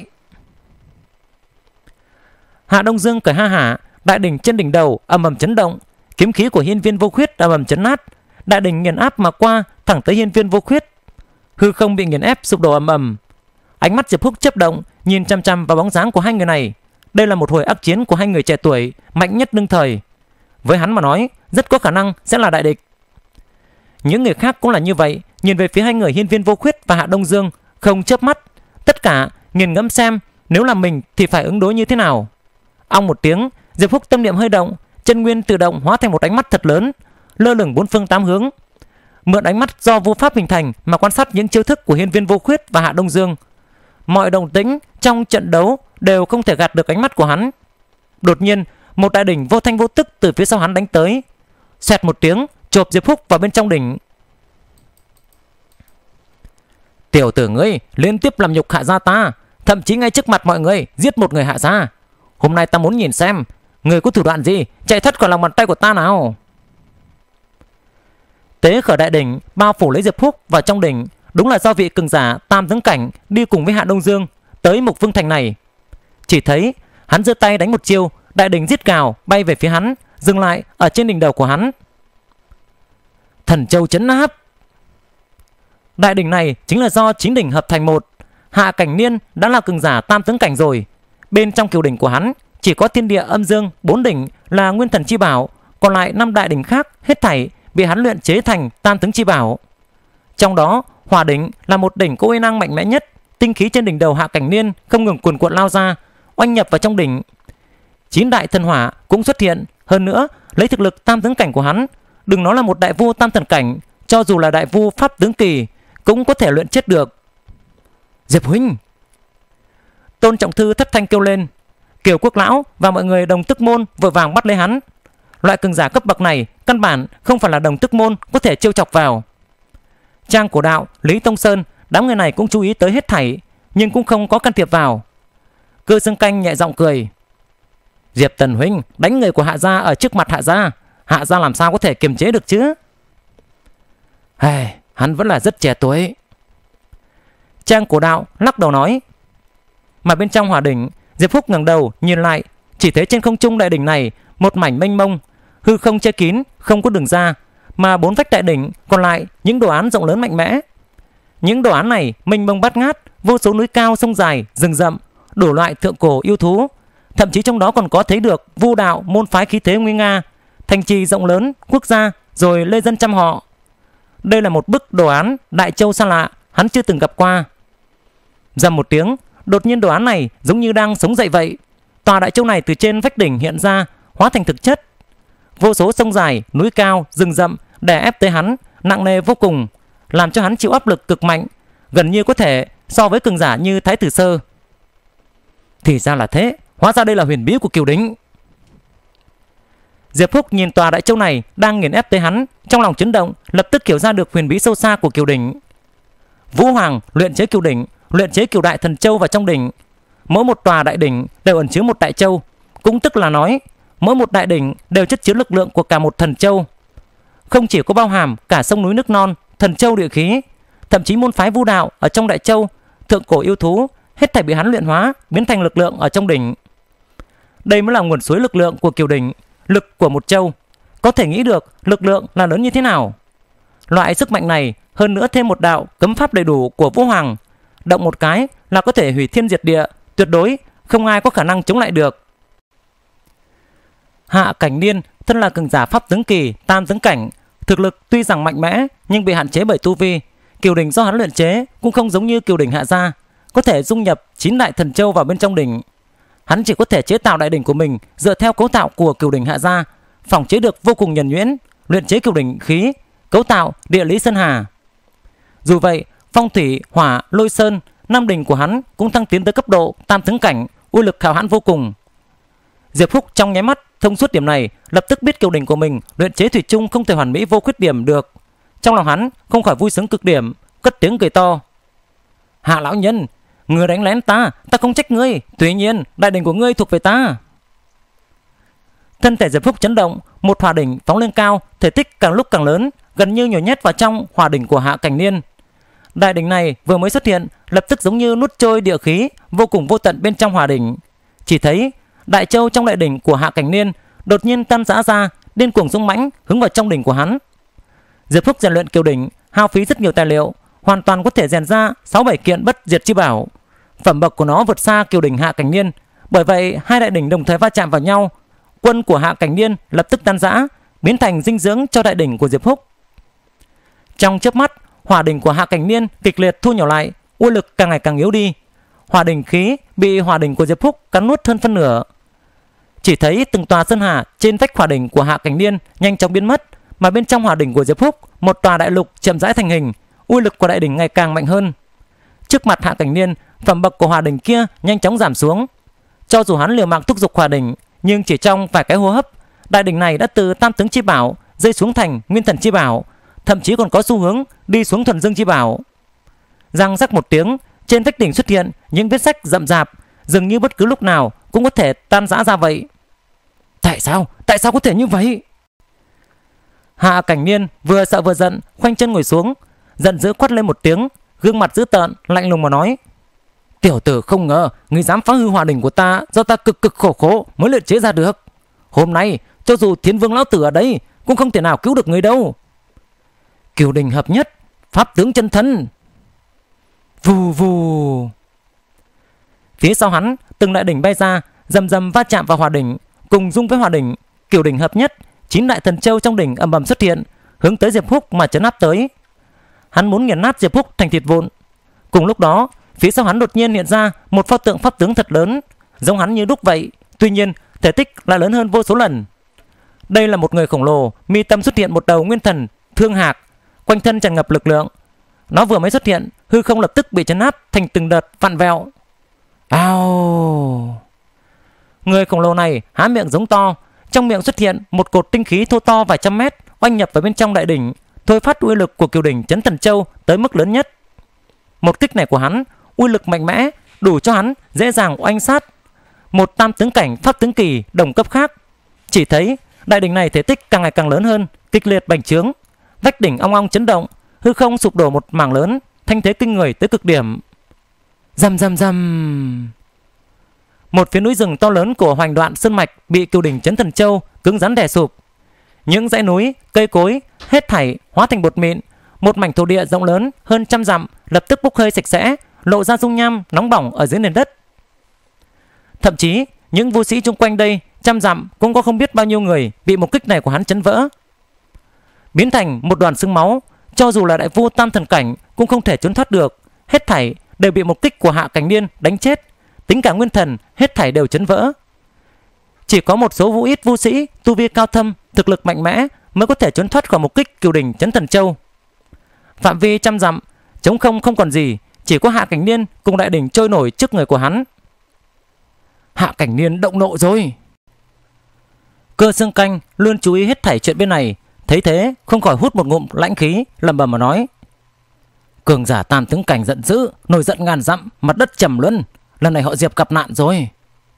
Hạ Đông Dương cười ha hả, đại đỉnh trên đỉnh đầu ầm ầm chấn động, kiếm khí của Hiên Viên Vô Khuyết ầm ầm chấn nát, đại đỉnh nghiền áp mà qua thẳng tới Hiên Viên Vô Khuyết. Hư không bị nghiền ép sụp đổ ầm ầm. Ánh mắt Diệp Húc chớp động, nhìn chăm chăm vào bóng dáng của hai người này. Đây là một hồi ác chiến của hai người trẻ tuổi mạnh nhất đương thời. Với hắn mà nói, rất có khả năng sẽ là đại địch. Những người khác cũng là như vậy, nhìn về phía hai người Hiên Viên Vô Khuyết và Hạ Đông Dương không chớp mắt, tất cả nghiền ngẫm xem nếu là mình thì phải ứng đối như thế nào. Ong một tiếng, Diệp Húc tâm niệm hơi động, chân nguyên tự động hóa thành một ánh mắt thật lớn, lơ lửng bốn phương tám hướng. Mượn ánh mắt do vô pháp hình thành mà quan sát những chiêu thức của Hiên Viên Vô Khuyết và Hạ Đông Dương. Mọi động tĩnh trong trận đấu đều không thể gạt được ánh mắt của hắn. Đột nhiên, một đại đỉnh vô thanh vô tức từ phía sau hắn đánh tới, xoẹt một tiếng chộp Diệp Húc vào bên trong đỉnh. Tiểu tử ngươi liên tiếp làm nhục Hạ gia ta, thậm chí ngay trước mặt mọi người giết một người Hạ gia. Hôm nay ta muốn nhìn xem người có thủ đoạn gì chạy thoát khỏi lòng bàn tay của ta nào. Tế khởi đại đỉnh bao phủ lấy Diệp Húc vào trong đỉnh. Đúng là do vị cường giả tam tướng cảnh đi cùng với Hạ Đông Dương tới Mục Vương Thành này. Chỉ thấy hắn giơ tay đánh một chiêu, đại đỉnh giết cào bay về phía hắn, dừng lại ở trên đỉnh đầu của hắn. Thần Châu chấn áp. Đại đỉnh này chính là do chính đỉnh hợp thành một. Hạ Cảnh Niên đã là cường giả tam tướng cảnh rồi. Bên trong Cửu Đỉnh của hắn chỉ có Thiên Địa Âm Dương bốn đỉnh là nguyên thần chi bảo, còn lại năm đại đỉnh khác hết thảy bị hắn luyện chế thành tam tướng chi bảo. Trong đó Hỏa đỉnh là một đỉnh có uy năng mạnh mẽ nhất, tinh khí trên đỉnh đầu Hạ Cảnh Niên không ngừng cuồn cuộn lao ra, oanh nhập vào trong đỉnh. Chín đại thần hỏa cũng xuất hiện, hơn nữa lấy thực lực tam tướng cảnh của hắn, đừng nói là một đại vu tam thần cảnh, cho dù là đại vu pháp tướng kỳ cũng có thể luyện chết được. Diệp huynh! Tôn Trọng Thư thất thanh kêu lên. Kiều Quốc lão và mọi người đồng tức môn vội vàng bắt lấy hắn. Loại cường giả cấp bậc này căn bản không phải là đồng tức môn có thể trêu chọc vào. Trang Cổ Đạo, Lý Tông Sơn, đám người này cũng chú ý tới hết thảy, nhưng cũng không có can thiệp vào. Cơ Dương Canh nhẹ giọng cười. Diệp Tần huynh đánh người của Hạ gia ở trước mặt Hạ gia, Hạ gia làm sao có thể kiềm chế được chứ? Hey, hắn vẫn là rất trẻ tuổi. Trang Cổ Đạo lắc đầu nói. Mà bên trong Hỏa đỉnh, Diệp Húc ngẩng đầu nhìn lại, chỉ thấy trên không trung đại đỉnh này một mảnh mênh mông, hư không che kín, không có đường ra, mà bốn vách đại đỉnh còn lại những đồ án rộng lớn mạnh mẽ. Những đồ án này mênh mông bát ngát, vô số núi cao sông dài, rừng rậm, đủ loại thượng cổ yêu thú, thậm chí trong đó còn có thấy được vu đạo môn phái khí thế nguy nga, thành trì rộng lớn, quốc gia, rồi lê dân trăm họ. Đây là một bức đồ án Đại Châu xa lạ, hắn chưa từng gặp qua. Rầm một tiếng, đột nhiên đồ án này giống như đang sống dậy vậy. Tòa Đại Châu này từ trên vách đỉnh hiện ra, hóa thành thực chất. Vô số sông dài, núi cao, rừng rậm đè ép tới hắn, nặng nề vô cùng, làm cho hắn chịu áp lực cực mạnh, gần như có thể so với cường giả như Thái Tử Sơ. Thì ra là thế, Hóa ra đây là huyền bí của Kiều Đỉnh. Diệp Phúc nhìn tòa đại châu này đang nghiền ép tới hắn, trong lòng chấn động, lập tức hiểu ra được huyền bí sâu xa của Kiều Đỉnh. Vũ Hoàng luyện chế Kiều Đỉnh, luyện chế Kiều Đại Thần Châu vào trong đỉnh. Mỗi một tòa đại đỉnh đều ẩn chứa một đại châu, cũng tức là nói mỗi một đại đỉnh đều chất chứa lực lượng của cả một thần châu. Không chỉ có bao hàm cả sông núi nước non, thần châu địa khí, thậm chí môn phái Vu đạo ở trong đại châu, thượng cổ yêu thú, hết thảy bị hắn luyện hóa biến thành lực lượng ở trong đỉnh. Đây mới là nguồn suối lực lượng của Kiều Đỉnh, lực của một châu. Có thể nghĩ được lực lượng là lớn như thế nào. Loại sức mạnh này hơn nữa thêm một đạo cấm pháp đầy đủ của Vũ Hoàng, động một cái là có thể hủy thiên diệt địa, tuyệt đối không ai có khả năng chống lại được. Hạ Cảnh Niên thân là cường giả pháp tướng kỳ, tam tướng cảnh, thực lực tuy rằng mạnh mẽ nhưng bị hạn chế bởi tu vi. Kiều Đỉnh do hắn luyện chế cũng không giống như Kiều Đỉnh Hạ gia, có thể dung nhập chín đại thần châu vào bên trong đỉnh. Hắn chỉ có thể chế tạo đại đỉnh của mình dựa theo cấu tạo của Kiều Đỉnh Hạ gia, phỏng chế được vô cùng nhuần nhuyễn, luyện chế Kiều Đỉnh khí, cấu tạo địa lý sơn hà. Dù vậy, phong thủy, hỏa, lôi sơn, năm đỉnh của hắn cũng tăng tiến tới cấp độ tam tướng cảnh, uy lực hào hãn vô cùng. Diệp Phúc trong nháy mắt thông suốt điểm này, lập tức biết Kiều Đỉnh của mình luyện chế thủy chung không thể hoàn mỹ vô khuyết điểm được. Trong lòng hắn không khỏi vui sướng cực điểm, cất tiếng cười to. Hạ lão nhân, ngươi đánh lén ta, ta không trách ngươi, tuy nhiên đại đỉnh của ngươi thuộc về ta. Thân thể Diệp Phúc chấn động, một hỏa đỉnh phóng lên cao, thể tích càng lúc càng lớn, gần như nhồi nhét vào trong hỏa đỉnh của Hạ Cảnh Niên. Đại đỉnh này vừa mới xuất hiện, lập tức giống như nuốt trôi địa khí vô cùng vô tận bên trong hỏa đỉnh. Chỉ thấy đại châu trong đại đỉnh của Hạ Cảnh Niên đột nhiên tan rã ra, điên cuồng dũng mãnh hướng vào trong đỉnh của hắn. Diệp Phúc rèn luyện Kiều Đỉnh hao phí rất nhiều tài liệu, hoàn toàn có thể rèn ra sáu bảy kiện bất diệt chi bảo. Phẩm bậc của nó vượt xa Kiều Đỉnh Hạ Cảnh Niên, bởi vậy hai đại đỉnh đồng thời va chạm vào nhau, quân của Hạ Cảnh Niên lập tức tan rã, biến thành dinh dưỡng cho đại đỉnh của Diệp Phúc. Trong chớp mắt, hỏa đỉnh của Hạ Cảnh Niên kịch liệt thu nhỏ lại, uy lực càng ngày càng yếu đi. Hỏa đỉnh khí bị hỏa đỉnh của Diệp Phúc cắn nuốt hơn phân nửa. Chỉ thấy từng tòa sơn hà trên vách hỏa đỉnh của Hạ Cảnh Niên nhanh chóng biến mất, mà bên trong hỏa đỉnh của Diệp Phúc, một tòa đại lục chậm rãi thành hình, uy lực của đại đỉnh ngày càng mạnh hơn. Trước mặt Hạ Cảnh Niên, phẩm bậc của hỏa đỉnh kia nhanh chóng giảm xuống. Cho dù hắn liều mạng thúc giục hỏa đỉnh, nhưng chỉ trong vài cái hô hấp, đại đỉnh này đã từ tam tướng chi bảo rơi xuống thành nguyên thần chi bảo, thậm chí còn có xu hướng đi xuống thuần dương chi bảo. Răng rắc một tiếng, trên vách đỉnh xuất hiện những vết rách rậm rạp, dường như bất cứ lúc nào cũng có thể tan rã ra vậy. Tại sao? Tại sao có thể như vậy? Hạ Cảnh Niên vừa sợ vừa giận, khoanh chân ngồi xuống, giận dữ quát lên một tiếng, gương mặt dữ tợn, lạnh lùng mà nói: Tiểu tử, không ngờ ngươi dám phá hư hỏa đỉnh của ta, do ta cực cực khổ khổ mới luyện chế ra được. Hôm nay cho dù Thiên Vương lão tử ở đây cũng không thể nào cứu được ngươi đâu. Kiều Đỉnh hợp nhất, pháp tướng chân thân. Vù vù. Phía sau hắn, từng đại đỉnh bay ra, rầm rầm va chạm vào hỏa đỉnh, cùng dung với hỏa đỉnh. Kiều Đỉnh hợp nhất, chín đại thần châu trong đỉnh ầm ầm xuất hiện, hướng tới Diệp Phúc mà chấn áp tới. Hắn muốn nghiền nát Diệp Phúc thành thịt vụn. Cùng lúc đó, phía sau hắn đột nhiên hiện ra một pho tượng pháp tướng thật lớn, giống hắn như đúc vậy, tuy nhiên thể tích lại lớn hơn vô số lần. Đây là một người khổng lồ, mi tâm xuất hiện một đầu nguyên thần thương hạc, quanh thân tràn ngập lực lượng. Nó vừa mới xuất hiện, hư không lập tức bị chấn áp thành từng đợt vặn vẹo. Ao! Người khổng lồ này há miệng giống to, trong miệng xuất hiện một cột tinh khí thô to vài trăm mét, oanh nhập vào bên trong đại đỉnh, thôi phát uy lực của Kiều Đỉnh Chấn Thần Châu tới mức lớn nhất. Một kích này của hắn, uy lực mạnh mẽ, đủ cho hắn dễ dàng oanh sát một tam tướng cảnh pháp tướng kỳ đồng cấp khác. Chỉ thấy đại đỉnh này thể tích càng ngày càng lớn hơn, kịch liệt bành trướng, vách đỉnh ong ong chấn động, hư không sụp đổ một mảng lớn, thanh thế kinh người tới cực điểm. Rầm rầm rầm. Một phía núi rừng to lớn của Hoành Đoạn Sơn Mạch bị Kiều Đỉnh Chấn Thần Châu cứng rắn đè sụp. Những dãy núi, cây cối hết thảy hóa thành bột mịn, một mảnh thổ địa rộng lớn hơn trăm dặm lập tức bốc hơi sạch sẽ, lộ ra dung nham nóng bỏng ở dưới nền đất. Thậm chí những vũ sĩ chung quanh đây trăm dặm cũng có không biết bao nhiêu người bị một kích này của hắn chấn vỡ, biến thành một đoàn xương máu. Cho dù là đại vu tam thần cảnh cũng không thể trốn thoát được, hết thảy đều bị một kích của Hạ Cảnh Niên đánh chết, tính cả nguyên thần hết thảy đều chấn vỡ. Chỉ có một số vũ ít vũ sĩ tu vi cao thâm, thực lực mạnh mẽ mới có thể trốn thoát khỏi một kích Kiều Đỉnh Chấn Thần Châu. Phạm vi trăm dặm trống không không còn gì, chỉ có Hạ Cảnh Niên cùng đại đỉnh trôi nổi trước người của hắn. Hạ Cảnh Niên động nộ rồi. Cơ Xương Canh luôn chú ý hết thảy chuyện bên này, thấy thế không khỏi hút một ngụm lãnh khí, lẩm bẩm mà nói: Cường giả tam tướng cảnh giận dữ, nổi giận ngàn dặm, mặt đất trầm luân, lần này họ Diệp gặp nạn rồi.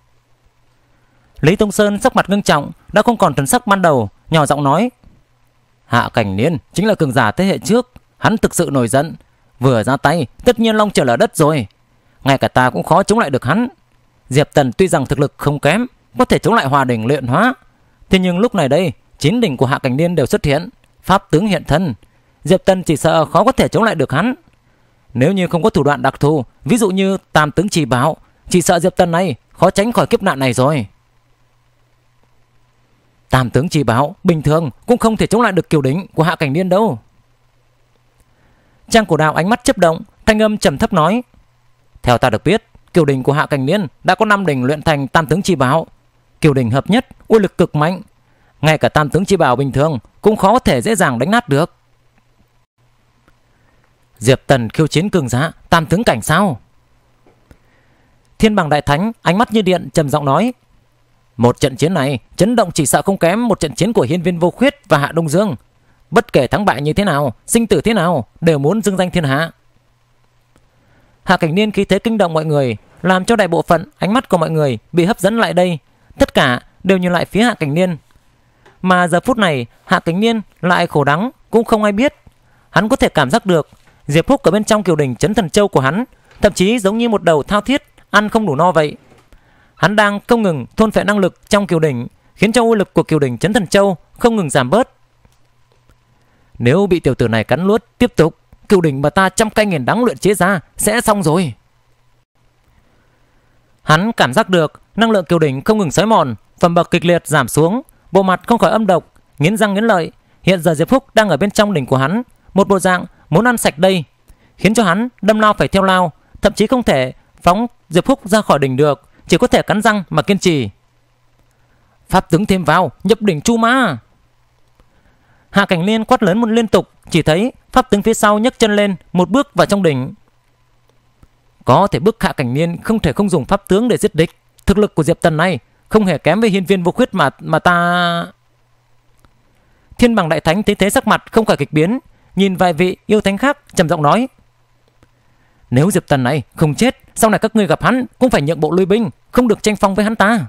Lý Tông Sơn sắc mặt ngưng trọng, đã không còn thần sắc ban đầu, nhỏ giọng nói: Hạ Cảnh Niên chính là cường giả thế hệ trước, hắn thực sự nổi giận, vừa ra tay tất nhiên long trời lở đất rồi, ngay cả ta cũng khó chống lại được hắn. Diệp Tần tuy rằng thực lực không kém, có thể chống lại Hòa Đỉnh luyện hóa, thế nhưng lúc này đây chín đỉnh của Hạ Cảnh Niên đều xuất hiện, pháp tướng hiện thân, Diệp Tần chỉ sợ khó có thể chống lại được hắn. Nếu như không có thủ đoạn đặc thù, ví dụ như tam tướng chỉ bảo, chỉ sợ Diệp Tần này khó tránh khỏi kiếp nạn này rồi. Tam tướng chỉ bảo bình thường cũng không thể chống lại được kiều đỉnh của Hạ Cảnh Niên đâu. Trang Cổ Đào ánh mắt chớp động, thanh âm trầm thấp nói: Theo ta được biết, kiều đỉnh của Hạ Cảnh Niên đã có năm đỉnh luyện thành tam tướng chi bảo, kiều đỉnh hợp nhất, uy lực cực mạnh, ngay cả tam tướng chi bảo bình thường cũng khó có thể dễ dàng đánh nát được. Diệp Tần khiêu chiến cường giả tam tướng cảnh sao? Thiên Bằng Đại Thánh ánh mắt như điện trầm giọng nói: Một trận chiến này chấn động chỉ sợ không kém một trận chiến của Hiên Viên Vô Khuyết và Hạ Đông Dương. Bất kể thắng bại như thế nào, sinh tử thế nào, đều muốn dương danh thiên hạ. Hạ Cảnh Niên khí thế kinh động mọi người, làm cho đại bộ phận ánh mắt của mọi người bị hấp dẫn lại đây, tất cả đều nhìn lại phía Hạ Cảnh Niên. Mà giờ phút này Hạ Cảnh Niên lại khổ đắng cũng không ai biết. Hắn có thể cảm giác được Diệp Phúc ở bên trong kiều đỉnh Chấn Thần Châu của hắn, thậm chí giống như một đầu thao thiết ăn không đủ no vậy. Hắn đang không ngừng thôn phệ năng lực trong kiều đỉnh, khiến cho uy lực của kiều đỉnh Chấn Thần Châu không ngừng giảm bớt. Nếu bị tiểu tử này cắn nuốt tiếp tục, kiều đỉnh mà ta trăm cây nghìn đắng luyện chế ra sẽ xong rồi. Hắn cảm giác được năng lượng kiều đỉnh không ngừng xói mòn, phẩm bậc kịch liệt giảm xuống, bộ mặt không khỏi âm độc, nghiến răng nghiến lợi. Hiện giờ Diệp Phúc đang ở bên trong đỉnh của hắn, một bộ dạng muốn ăn sạch đây, khiến cho hắn đâm lao phải theo lao, thậm chí không thể phóng Diệp Phúc ra khỏi đỉnh được, chỉ có thể cắn răng mà kiên trì. Pháp tướng thêm vào, nhập đỉnh Chu Ma. Hạ Cảnh Niên quát lớn một liên tục, chỉ thấy pháp tướng phía sau nhấc chân lên, một bước vào trong đỉnh. Có thể bức Hạ Cảnh Niên không thể không dùng pháp tướng để giết địch. Thực lực của Diệp Tần này không hề kém với Hiên Viên Vô Khuyết mà mà ta. Thiên Bằng Đại Thánh thấy thế sắc mặt không khỏi kịch biến, nhìn vài vị yêu thánh khác trầm giọng nói: Nếu Diệp Tần này không chết, sau này các ngươi gặp hắn cũng phải nhượng bộ lui binh, không được tranh phong với hắn ta.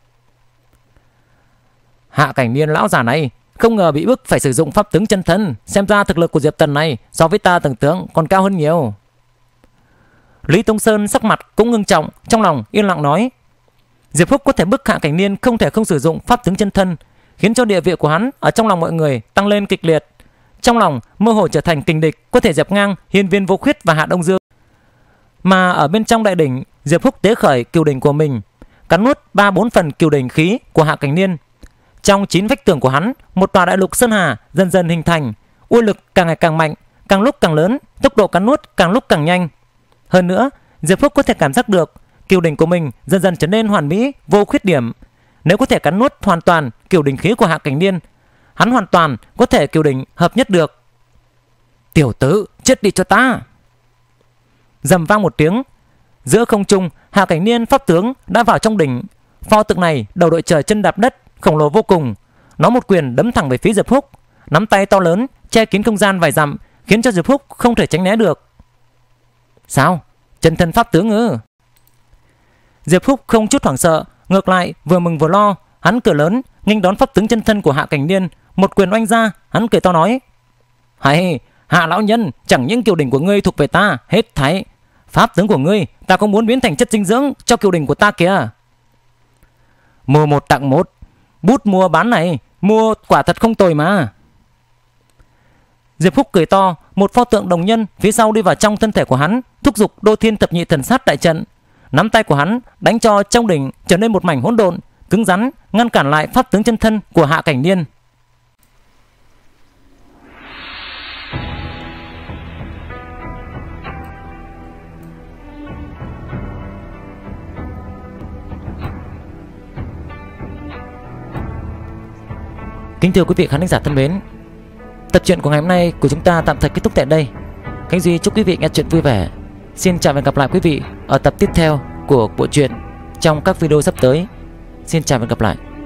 Hạ Cảnh Niên lão già này không ngờ bị bức phải sử dụng pháp tướng chân thân, xem ra thực lực của Diệp Tần này so với ta tưởng tượng còn cao hơn nhiều. Lý Tông Sơn sắc mặt cũng ngưng trọng, trong lòng yên lặng nói: Diệp Phúc có thể bức Hạ Cảnh Niên không thể không sử dụng pháp tướng chân thân, khiến cho địa vị của hắn ở trong lòng mọi người tăng lên kịch liệt, trong lòng mơ hồ trở thành kình địch có thể dẹp ngang Hiên Viên Vô Khuyết và Hạ Đông Dương. Mà ở bên trong đại đỉnh, Diệp Phúc tế khởi kiều đỉnh của mình, cắn nuốt ba bốn phần kiều đỉnh khí của Hạ Cảnh Niên. Trong chín vách tường của hắn, một tòa đại lục sơn hà dần dần hình thành, uy lực càng ngày càng mạnh, càng lúc càng lớn, tốc độ cắn nuốt càng lúc càng nhanh. Hơn nữa, Diệp Phúc có thể cảm giác được kiều đỉnh của mình dần dần trở nên hoàn mỹ, vô khuyết điểm. Nếu có thể cắn nuốt hoàn toàn kiều đỉnh khí của Hạ Cảnh Niên, hắn hoàn toàn có thể kiều đỉnh hợp nhất được. Tiểu tử, chết đi cho ta! Rầm vang một tiếng, giữa không trung, Hạ Cảnh Niên pháp tướng đã vào trong đỉnh. Pho tượng này đầu đội trời chân đạp đất, khổng lồ vô cùng. Nó một quyền đấm thẳng về phía Diệp Phúc, nắm tay to lớn che kín không gian vài dặm, khiến cho Diệp Phúc không thể tránh né được. Sao? Chân thân pháp tướng ư? Diệp Phúc không chút hoảng sợ, ngược lại vừa mừng vừa lo. Hắn cười lớn nghênh đón pháp tướng chân thân của Hạ Cảnh Niên, một quyền oanh ra. Hắn cười to nói: Hay, Hạ lão nhân, chẳng những kiều đỉnh của ngươi thuộc về ta hết thảy, pháp tướng của ngươi ta cũng muốn biến thành chất dinh dưỡng cho kiều đỉnh của ta kìa. Mua một tặng một, bút mua bán này, mua quả thật không tồi mà. Diệp Phúc cười to, một pho tượng đồng nhân phía sau đi vào trong thân thể của hắn, thúc giục Đô Thiên Thập Nhị Thần Sát đại trận. Nắm tay của hắn đánh cho trong đỉnh trở nên một mảnh hỗn độn, cứng rắn ngăn cản lại pháp tướng chân thân của Hạ Cảnh Niên. Kính thưa quý vị khán giả thân mến, tập truyện của ngày hôm nay của chúng ta tạm thời kết thúc tại đây. Khánh Duy chúc quý vị nghe chuyện vui vẻ. Xin chào và hẹn gặp lại quý vị ở tập tiếp theo của bộ truyện trong các video sắp tới. Xin chào và hẹn gặp lại.